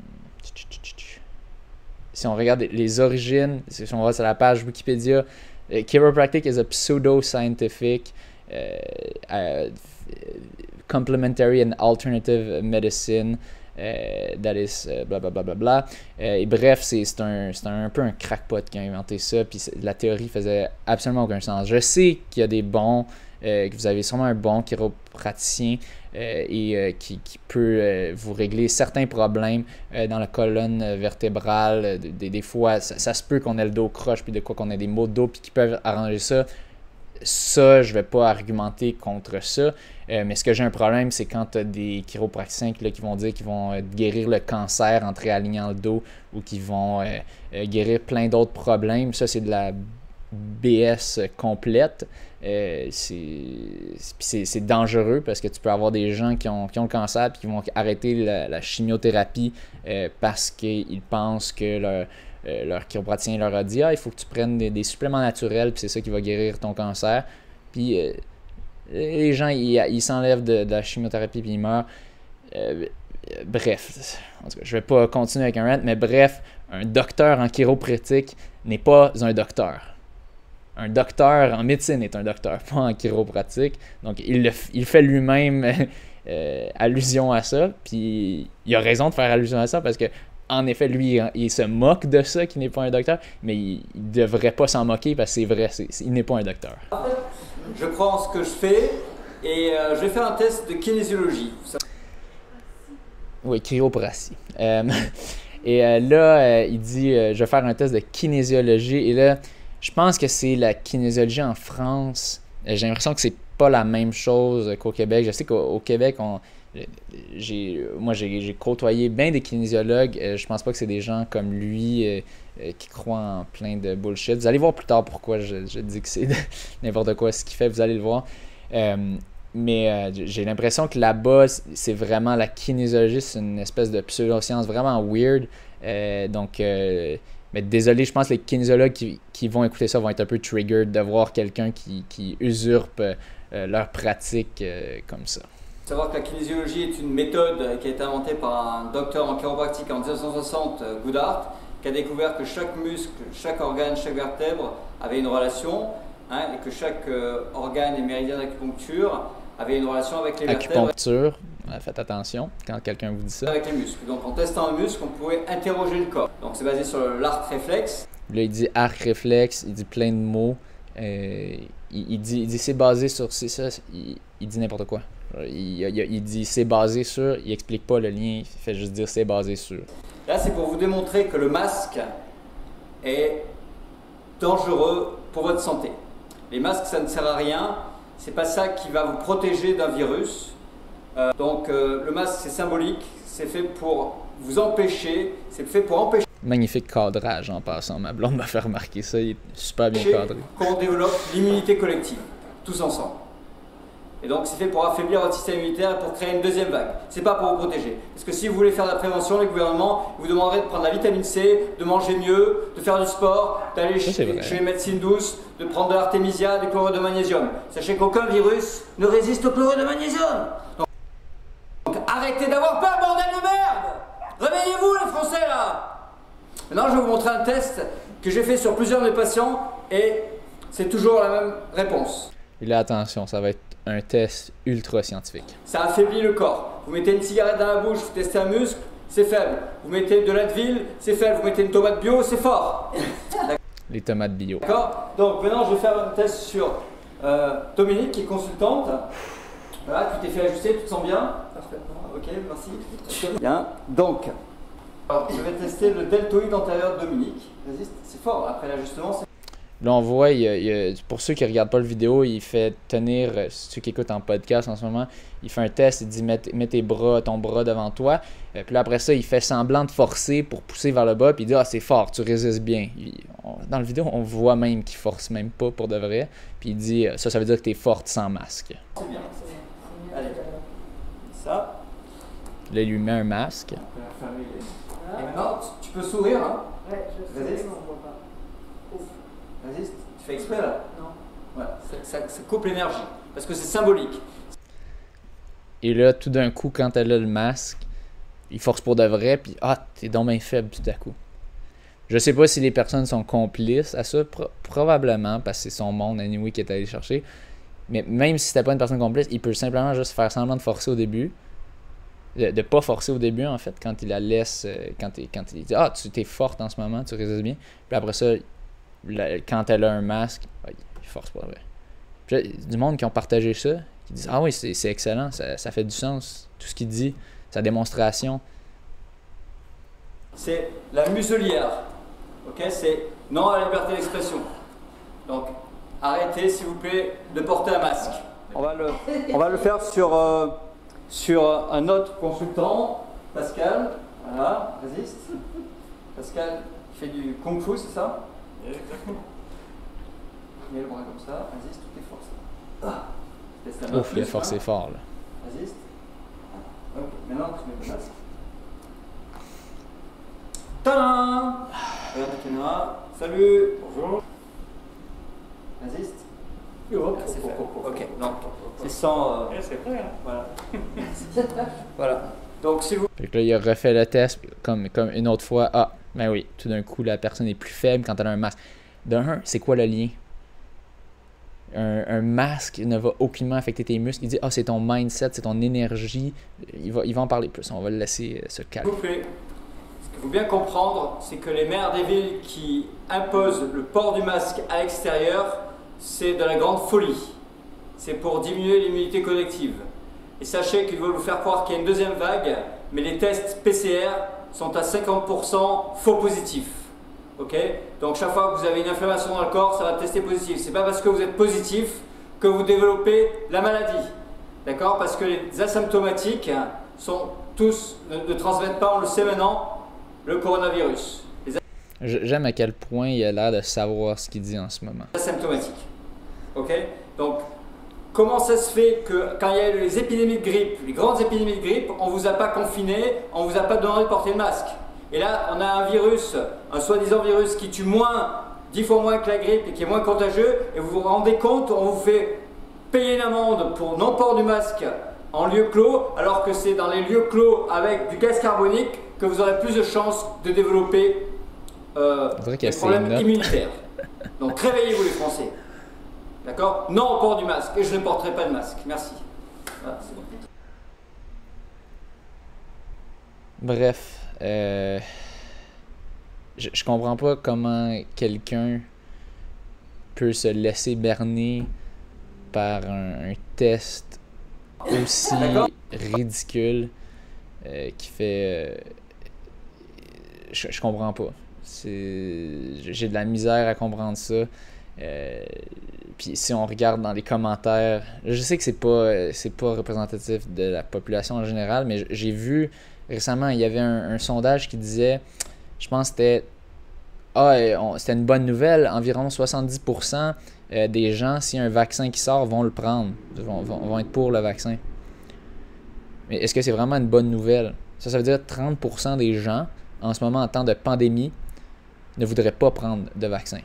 si on regarde les origines, si on va sur la page Wikipédia, uh, chiropractic is a pseudo-scientific uh, uh, complementary and alternative medicine uh, that is uh, bla bla bla bla bla. Uh, et bref, c'est, c'est, un, c'est un, un peu un crackpot qui a inventé ça, puis la théorie faisait absolument aucun sens. Je sais qu'il y a des bons, euh, que vous avez sûrement un bon chiropraticien euh, et euh, qui, qui peut euh, vous régler certains problèmes euh, dans la colonne vertébrale. Des, des fois, ça, ça se peut qu'on ait le dos croche, puis de quoi qu'on ait des maux de dos, puis qui peuvent arranger ça. ça, je vais pas argumenter contre ça. Euh, mais ce que j'ai un problème, c'est quand tu as des chiropracticiens là, qui vont dire qu'ils vont euh, guérir le cancer en te réalignant le dos ou qui vont euh, euh, guérir plein d'autres problèmes. Ça, c'est de la B S complète. Euh, c'est, c'est dangereux parce que tu peux avoir des gens qui ont, qui ont le cancer et qui vont arrêter la, la chimiothérapie euh, parce qu'ils pensent que leur, euh, leur chiropraticien leur a dit « Ah, il faut que tu prennes des, des suppléments naturels puis c'est ça qui va guérir ton cancer. » Puis euh, les gens, ils, ils s'enlèvent de, de la chimiothérapie puis ils meurent. Euh, bref, en tout cas, je vais pas continuer avec un rant, mais bref, un docteur en chiropratique n'est pas un docteur. Un docteur en médecine est un docteur, pas en chiropratique. Donc, il, le, il fait lui-même euh, allusion à ça. Puis, il a raison de faire allusion à ça parce que, en effet, lui, il, il se moque de ça, qu'il n'est pas un docteur. Mais il ne devrait pas s'en moquer parce que c'est vrai, c'est, c'est, il n'est pas un docteur. Je crois en ce que je fais et euh, je vais faire un test de kinésiologie. Ça... Oui, chiropratie. Euh, et euh, là, euh, il dit euh, je vais faire un test de kinésiologie. Et là, je pense que c'est la kinésiologie en France. J'ai l'impression que c'est pas la même chose qu'au Québec. Je sais qu'au au Québec, on, j'ai, moi, j'ai, j'ai côtoyé bien des kinésiologues. Je pense pas que c'est des gens comme lui euh, euh, qui croient en plein de bullshit. Vous allez voir plus tard pourquoi je, je dis que c'est n'importe quoi ce qu'il fait. Vous allez le voir. Euh, mais euh, j'ai l'impression que là-bas, c'est vraiment la kinésiologie. C'est une espèce de pseudo-science vraiment weird. Euh, donc... Euh, Mais désolé, je pense que les kinésiologues qui, qui vont écouter ça vont être un peu triggered de voir quelqu'un qui, qui usurpe euh, leur pratique euh, comme ça. Il faut savoir que la kinésiologie est une méthode qui a été inventée par un docteur en chiropratique en dix-neuf cent soixante, Goodhart, qui a découvert que chaque muscle, chaque organe, chaque vertèbre avait une relation, hein, et que chaque euh, organe et méridien d'acupuncture avait une relation avec les vertèbres. Acupuncture. Faites attention quand quelqu'un vous dit ça. Avec les muscles. Donc en testant un muscle, on pouvait interroger le corps. Donc c'est basé sur l'arc réflexe. Là, il dit arc réflexe, il dit plein de mots. Euh, il, il dit, il dit c'est basé sur c'est ça. Il, il dit n'importe quoi. Il, il, il dit c'est basé sur. Il explique pas le lien. Il fait juste dire c'est basé sur. Là, c'est pour vous démontrer que le masque est dangereux pour votre santé. Les masques, ça ne sert à rien. C'est pas ça qui va vous protéger d'un virus. Euh, donc euh, le masque c'est symbolique, c'est fait pour vous empêcher, c'est fait pour empêcher. Magnifique cadrage en passant, ma blonde m'a fait remarquer ça, il est super bien cadré. Qu'on développe l'immunité collective, tous ensemble. Et donc c'est fait pour affaiblir votre système immunitaire et pour créer une deuxième vague. C'est pas pour vous protéger. Parce que si vous voulez faire de la prévention, le gouvernement vous demanderait de prendre la vitamine C, de manger mieux, de faire du sport, d'aller chez, chez les médecines douces, de prendre de l'artémisia, du chlorure de magnésium. Sachez qu'aucun virus ne résiste au chlorure de magnésium. Donc, Donc arrêtez d'avoir peur, bordel de merde! Réveillez-vous les Français là! Maintenant je vais vous montrer un test que j'ai fait sur plusieurs de mes patients et c'est toujours la même réponse. Et là attention, ça va être un test ultra scientifique. Ça affaiblit le corps. Vous mettez une cigarette dans la bouche, vous testez un muscle, c'est faible. Vous mettez de l'Advil, c'est faible. Vous mettez une tomate bio, c'est fort. Les tomates bio. D'accord. Donc maintenant je vais faire un test sur euh, Dominique qui est consultante. Voilà, tu t'es fait ajuster, tu te sens bien? Parfaitement. Ok, merci. Bien. Donc, alors, je vais tester le deltoïde antérieur de Dominique. Résiste, c'est fort. Après l'ajustement, c'est... Là, on voit, il y a, il y a, pour ceux qui ne regardent pas le vidéo, il fait tenir, ceux qui écoutent en podcast en ce moment, il fait un test, il dit mets, mets tes bras, ton bras devant toi. Et puis là, après ça, il fait semblant de forcer pour pousser vers le bas. Puis il dit ah, c'est fort, tu résistes bien. Il, on, dans la vidéo, on voit même qu'il force même pas pour de vrai. Puis il dit ça, ça veut dire que tu es forte sans masque. C'est bien. Allez, ça. Là, il lui met un masque. Et maintenant, tu, tu peux sourire, hein? Ouais, je sais, Résiste. mais on voit pas. Ouf. Résiste. Tu fais exprès là? Non. Ouais, ça, ça, ça coupe l'énergie. Parce que c'est symbolique. Et là, tout d'un coup, quand elle a le masque, il force pour de vrai, puis ah, t'es donc bien faible tout à coup. Je sais pas si les personnes sont complices à ça, pro- probablement, parce que c'est son monde, anyway, qui est allé chercher. Mais même si c'était pas une personne complice, il peut simplement juste faire semblant de forcer au début. De, de pas forcer au début, en fait, quand il la laisse, quand, il, quand il dit ah, tu t'es forte en ce moment, tu résistes bien. Puis après ça, la, quand elle a un masque, il force pas de vrai. Puis là, du monde qui ont partagé ça, qui disent ah oui, c'est, c'est excellent, ça, ça fait du sens, tout ce qu'il dit, sa démonstration. C'est la muselière. Ok, c'est non à la liberté d'expression. Donc, arrêtez s'il vous plaît de porter un masque. On va le, on va le faire sur, euh, sur un autre consultant, Pascal. Voilà, résiste. Pascal fait du kung fu, c'est ça? Exactement. Mets le bras comme ça, résiste, tout est force. Ah. Ouf, la force est fort là. Résiste. Ok, maintenant tu mets le masque. Tadam! Regarde la caméra. Salut! Bonjour. Résiste. Oh, c'est fait. Ok, donc c'est sans. Euh... C'est prêt, hein? Voilà. Voilà. Donc si vous. Fait que là, il a refait le test comme, comme une autre fois. Ah, ben oui, tout d'un coup, la personne est plus faible quand elle a un masque. D'un, c'est quoi le lien? Un, un masque ne va aucunement affecter tes muscles. Il dit, ah, c'est ton mindset, c'est ton énergie. Il va, il va en parler plus. On va le laisser euh, se calmer. S'il vous plaît. Ce qu'il faut bien comprendre, c'est que les maires des villes qui imposent le port du masque à l'extérieur, c'est de la grande folie. C'est pour diminuer l'immunité collective. Et sachez qu'ils veulent vous faire croire qu'il y a une deuxième vague, mais les tests P C R sont à cinquante pour cent faux positifs. Ok? Donc chaque fois que vous avez une inflammation dans le corps, ça va tester positif. C'est pas parce que vous êtes positif que vous développez la maladie. D'accord? Parce que les asymptomatiques sont tous, ne, ne transmettent pas, on le sait maintenant, le coronavirus. Les J'aime à quel point il a l'air de savoir ce qu'il dit en ce moment. asymptomatiques. Ok? Donc, comment ça se fait que quand il y a eu les épidémies de grippe, les grandes épidémies de grippe, on ne vous a pas confiné, on ne vous a pas demandé de porter le masque? Et là, on a un virus, un soi-disant virus qui tue moins, dix fois moins que la grippe et qui est moins contagieux, et vous vous rendez compte, on vous fait payer une amende pour non-port du masque en lieu clos, alors que c'est dans les lieux clos avec du gaz carbonique que vous aurez plus de chances de développer euh, des problèmes immunitaires. Donc réveillez-vous les Français. D'accord? Non au port du masque, et je ne porterai pas de masque. Merci. Voilà, c'est bon. Bref, euh, je, je comprends pas comment quelqu'un peut se laisser berner par un, un test aussi ridicule euh, qui fait... Euh, je, je comprends pas. J'ai de la misère à comprendre ça. Euh, Puis si on regarde dans les commentaires, je sais que c'est pas c'est pas représentatif de la population en général, mais j'ai vu récemment, il y avait un, un sondage qui disait, je pense que c'était ah, c'était une bonne nouvelle, environ soixante-dix pour cent des gens, s'il y a un vaccin qui sort, vont le prendre, vont, vont, vont être pour le vaccin. Mais est-ce que c'est vraiment une bonne nouvelle? Ça, ça veut dire que trente pour cent des gens, en ce moment en temps de pandémie, ne voudraient pas prendre de vaccin.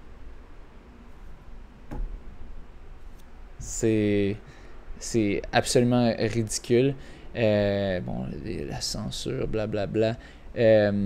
C'est, c'est absolument ridicule. Euh, bon, la censure, blablabla. Euh,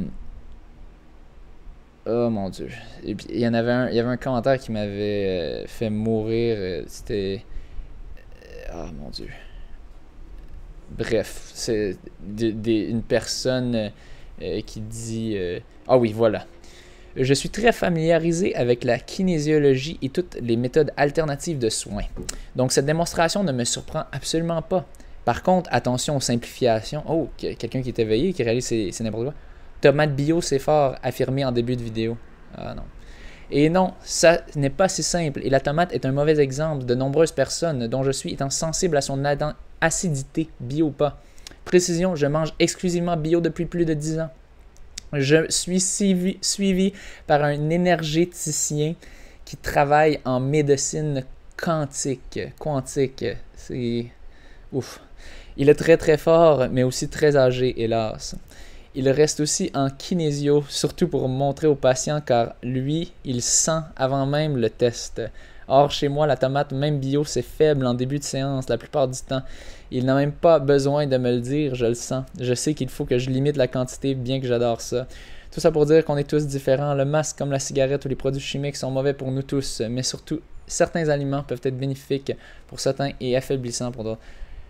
oh mon Dieu. Et puis, il y en avait un, il y avait un commentaire qui m'avait euh, fait mourir. C'était. Oh mon Dieu. Bref, c'est de, de, une personne euh, qui dit. Euh, ah oui, voilà. Je suis très familiarisé avec la kinésiologie et toutes les méthodes alternatives de soins. Donc, cette démonstration ne me surprend absolument pas. Par contre, attention aux simplifications. Oh, quelqu'un qui est éveillé, qui réalise c'est, c'est n'importe quoi. Tomate bio, c'est fort, affirmé en début de vidéo. Ah non. Et non, ça n'est pas si simple. Et la tomate est un mauvais exemple. De nombreuses personnes, dont je suis, étant sensibles à son acidité, bio ou pas. Précision, je mange exclusivement bio depuis plus de dix ans. Je suis suivi, suivi par un énergéticien qui travaille en médecine quantique. Quantique, c'est ouf. Il est très très fort, mais aussi très âgé, hélas. Il reste aussi en kinésio, surtout pour montrer aux patients, car lui, il sent avant même le test. Or, chez moi, la tomate, même bio, c'est faible en début de séance, la plupart du temps. Il n'a même pas besoin de me le dire, je le sens. Je sais qu'il faut que je limite la quantité, bien que j'adore ça. Tout ça pour dire qu'on est tous différents. Le masque, comme la cigarette ou les produits chimiques, sont mauvais pour nous tous, mais surtout, certains aliments peuvent être bénéfiques pour certains et affaiblissants pour d'autres.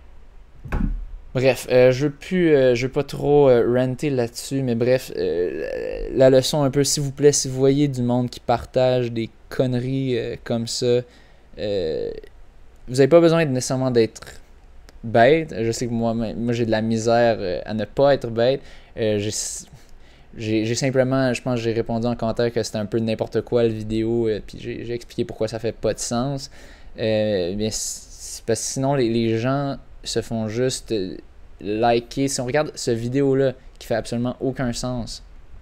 Bref, euh, je veux plus, euh, je veux pas trop euh, ranter là-dessus, mais bref, euh, la leçon un peu, s'il vous plaît, si vous voyez du monde qui partage des conneries euh, comme ça, euh, vous n'avez pas besoin de, nécessairement d'être bête. Je sais que moi, moi j'ai de la misère euh, à ne pas être bête. Euh, j'ai, j'ai simplement, je pense que j'ai répondu en commentaire que c'était un peu n'importe quoi la vidéo, euh, puis j'ai expliqué pourquoi ça fait pas de sens. Euh, mais parce que sinon, les, les gens se font juste euh, liker. Si on regarde ce vidéo-là, qui fait absolument aucun sens,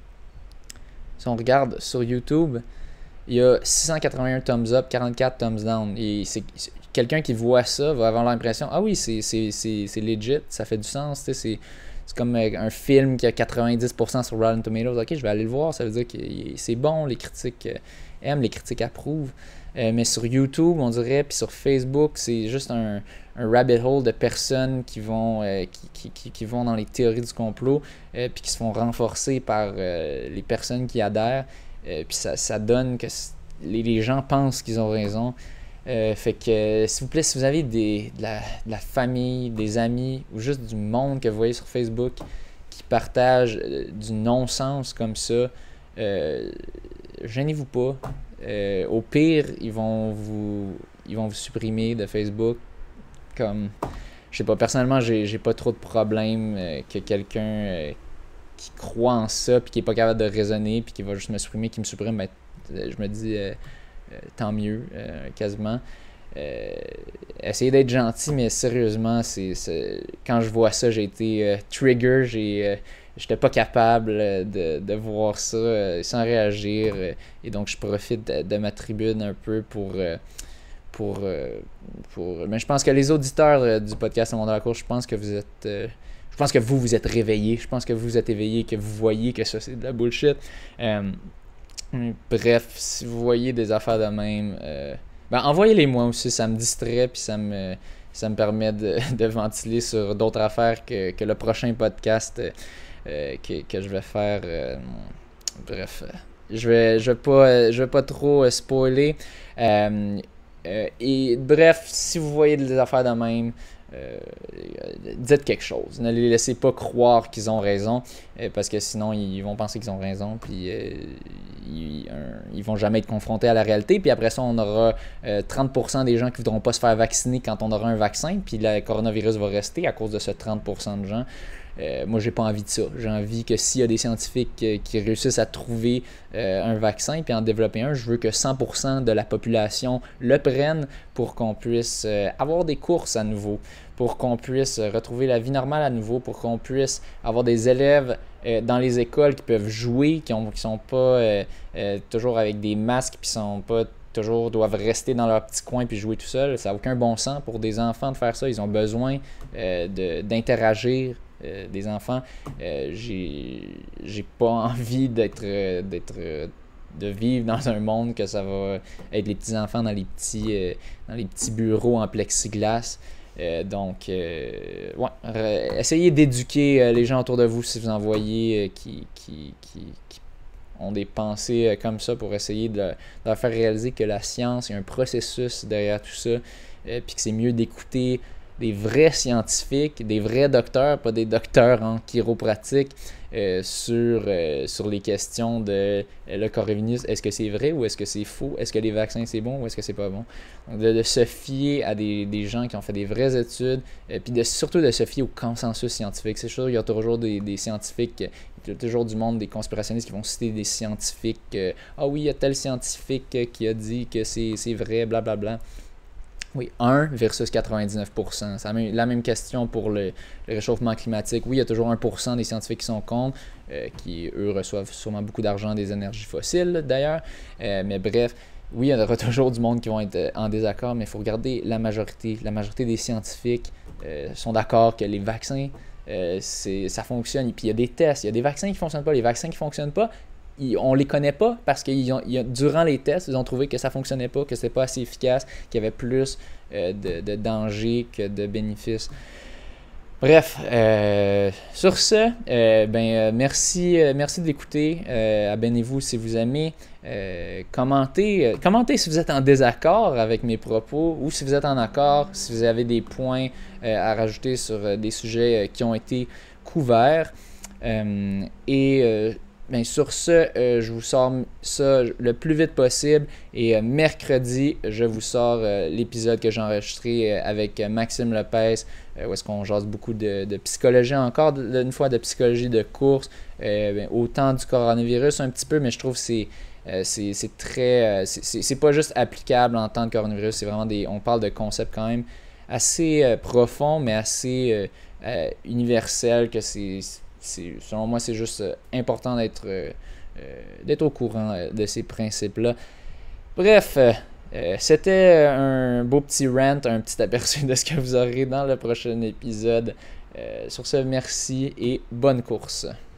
si on regarde sur YouTube, il y a six cent quatre-vingt-un thumbs up, quarante-quatre thumbs down. Et c'est quelqu'un qui voit ça va avoir l'impression, ah oui, c'est legit, ça fait du sens, c'est c'est comme un film qui a quatre-vingt-dix pour cent sur Rotten Tomatoes. Ok, je vais aller le voir, ça veut dire que c'est bon, les critiques aiment, les critiques approuvent. Euh, mais sur YouTube, on dirait, puis sur Facebook, c'est juste un, un rabbit hole de personnes qui vont, euh, qui, qui, qui vont dans les théories du complot, euh, puis qui se font renforcer par euh, les personnes qui adhèrent. Euh, puis ça, ça donne que les, les gens pensent qu'ils ont raison. Euh, fait que, euh, s'il vous plaît, si vous avez des, de, la, de la famille, des amis ou juste du monde que vous voyez sur Facebook qui partage euh, du non-sens comme ça, euh, gênez-vous pas. Euh, au pire, ils vont vous ils vont vous supprimer de Facebook. Comme, je sais pas, personnellement, j'ai j'ai pas trop de problème euh, que quelqu'un euh, qui croit en ça puis qui est pas capable de raisonner puis qui va juste me supprimer, qui me supprime, ben, je me dis euh, euh, tant mieux, euh, quasiment. Euh, essayez d'être gentil, mais sérieusement, c'est quand je vois ça, j'ai été euh, trigger, j'ai euh, j'étais pas capable de, de voir ça euh, sans réagir, euh, et donc je profite de, de ma tribune un peu pour euh, pour, euh, pour mais je pense que les auditeurs euh, du podcast Le Monde de la Course, je pense que vous êtes euh, je pense que vous vous êtes réveillés, je pense que vous vous êtes éveillés, que vous voyez que ça c'est de la bullshit. Euh, bref, si vous voyez des affaires de même, euh, ben envoyez-les moi aussi, ça me distrait puis ça me ça me permet de, de ventiler sur d'autres affaires que, que le prochain podcast euh, que, que je vais faire. Euh, bref, je vais je vais pas je vais pas trop spoiler. Euh, euh, et bref, si vous voyez des affaires de même, Euh, dites quelque chose. Ne les laissez pas croire qu'ils ont raison, euh, parce que sinon ils vont penser qu'ils ont raison, puis euh, ils, euh, ils vont jamais être confrontés à la réalité. Puis après ça, on aura euh, trente pour cent des gens qui ne voudront pas se faire vacciner quand on aura un vaccin, puis le coronavirus va rester à cause de ce trente pour cent de gens. Euh, moi, j'ai pas envie de ça. J'ai envie que s'il y a des scientifiques euh, qui réussissent à trouver euh, un vaccin puis en développer un, je veux que cent pour cent de la population le prenne pour qu'on puisse euh, avoir des courses à nouveau, pour qu'on puisse retrouver la vie normale à nouveau, pour qu'on puisse avoir des élèves euh, dans les écoles qui peuvent jouer, qui ne qui sont pas euh, euh, toujours avec des masques, puis sont pas toujours doivent rester dans leur petit coin puis jouer tout seul. Ça n'a aucun bon sens pour des enfants de faire ça. Ils ont besoin euh, d'interagir. Euh, des enfants, euh, j'ai j'ai pas envie d'être euh, d'être euh, de vivre dans un monde que ça va être les petits enfants dans les petits euh, dans les petits bureaux en plexiglas. Euh, donc euh, ouais, essayez d'éduquer euh, les gens autour de vous si vous en voyez euh, qui, qui, qui, qui ont des pensées euh, comme ça, pour essayer de, de leur faire réaliser que la science, il y a un processus derrière tout ça, euh, puis que c'est mieux d'écouter des vrais scientifiques, des vrais docteurs, pas des docteurs en chiropratique, euh, sur, euh, sur les questions de euh, le coronavirus. Est-ce que c'est vrai ou est-ce que c'est faux? Est-ce que les vaccins c'est bon ou est-ce que c'est pas bon? Donc de, de se fier à des, des gens qui ont fait des vraies études, euh, puis de, surtout de se fier au consensus scientifique. C'est sûr, il y a toujours des, des scientifiques, il y a toujours du monde, des conspirationnistes qui vont citer des scientifiques. Euh, ah oui, il y a tel scientifique qui a dit que c'est vrai, blablabla. Bla, bla. Oui, un versus quatre-vingt-dix-neuf pour cent. C'est la même question pour le, le réchauffement climatique. Oui, il y a toujours un pour cent des scientifiques qui sont contre, euh, qui, eux, reçoivent sûrement beaucoup d'argent des énergies fossiles, d'ailleurs. Euh, mais bref, oui, il y aura toujours du monde qui vont être en désaccord, mais il faut regarder la majorité. La majorité des scientifiques euh, sont d'accord que les vaccins, euh, ça fonctionne. Et puis, il y a des tests. Il y a des vaccins qui ne fonctionnent pas. Les vaccins qui ne fonctionnent pas, Ils, on les connaît pas parce que ils ont, ils, durant les tests, ils ont trouvé que ça fonctionnait pas, que c'était pas assez efficace, qu'il y avait plus euh, de, de danger que de bénéfices. Bref, euh, sur ce, euh, ben, euh, merci, euh, merci de l'écouter. Euh, abonnez-vous si vous aimez. Euh, commentez, euh, commentez si vous êtes en désaccord avec mes propos ou si vous êtes en accord, si vous avez des points euh, à rajouter sur euh, des sujets euh, qui ont été couverts. Euh, et euh, ben, sur ce, euh, je vous sors ça le plus vite possible. Et euh, mercredi, je vous sors euh, l'épisode que j'ai enregistré euh, avec Maxime Lopez, euh, où est-ce qu'on jase beaucoup de, de psychologie, encore de, une fois de psychologie de course, euh, ben, autant du coronavirus un petit peu, mais je trouve que c'est Euh, c'est, c'est très euh, c'est, c'est pas juste applicable en temps de coronavirus, c'est vraiment des on parle de concepts quand même assez euh, profonds mais assez euh, euh, universels que c'est, c'est selon moi c'est juste euh, important d'être euh, euh, d'être au courant euh, de ces principes là. Bref, euh, euh, c'était un beau petit rant, un petit aperçu de ce que vous aurez dans le prochain épisode. Euh, sur ce, merci et bonne course.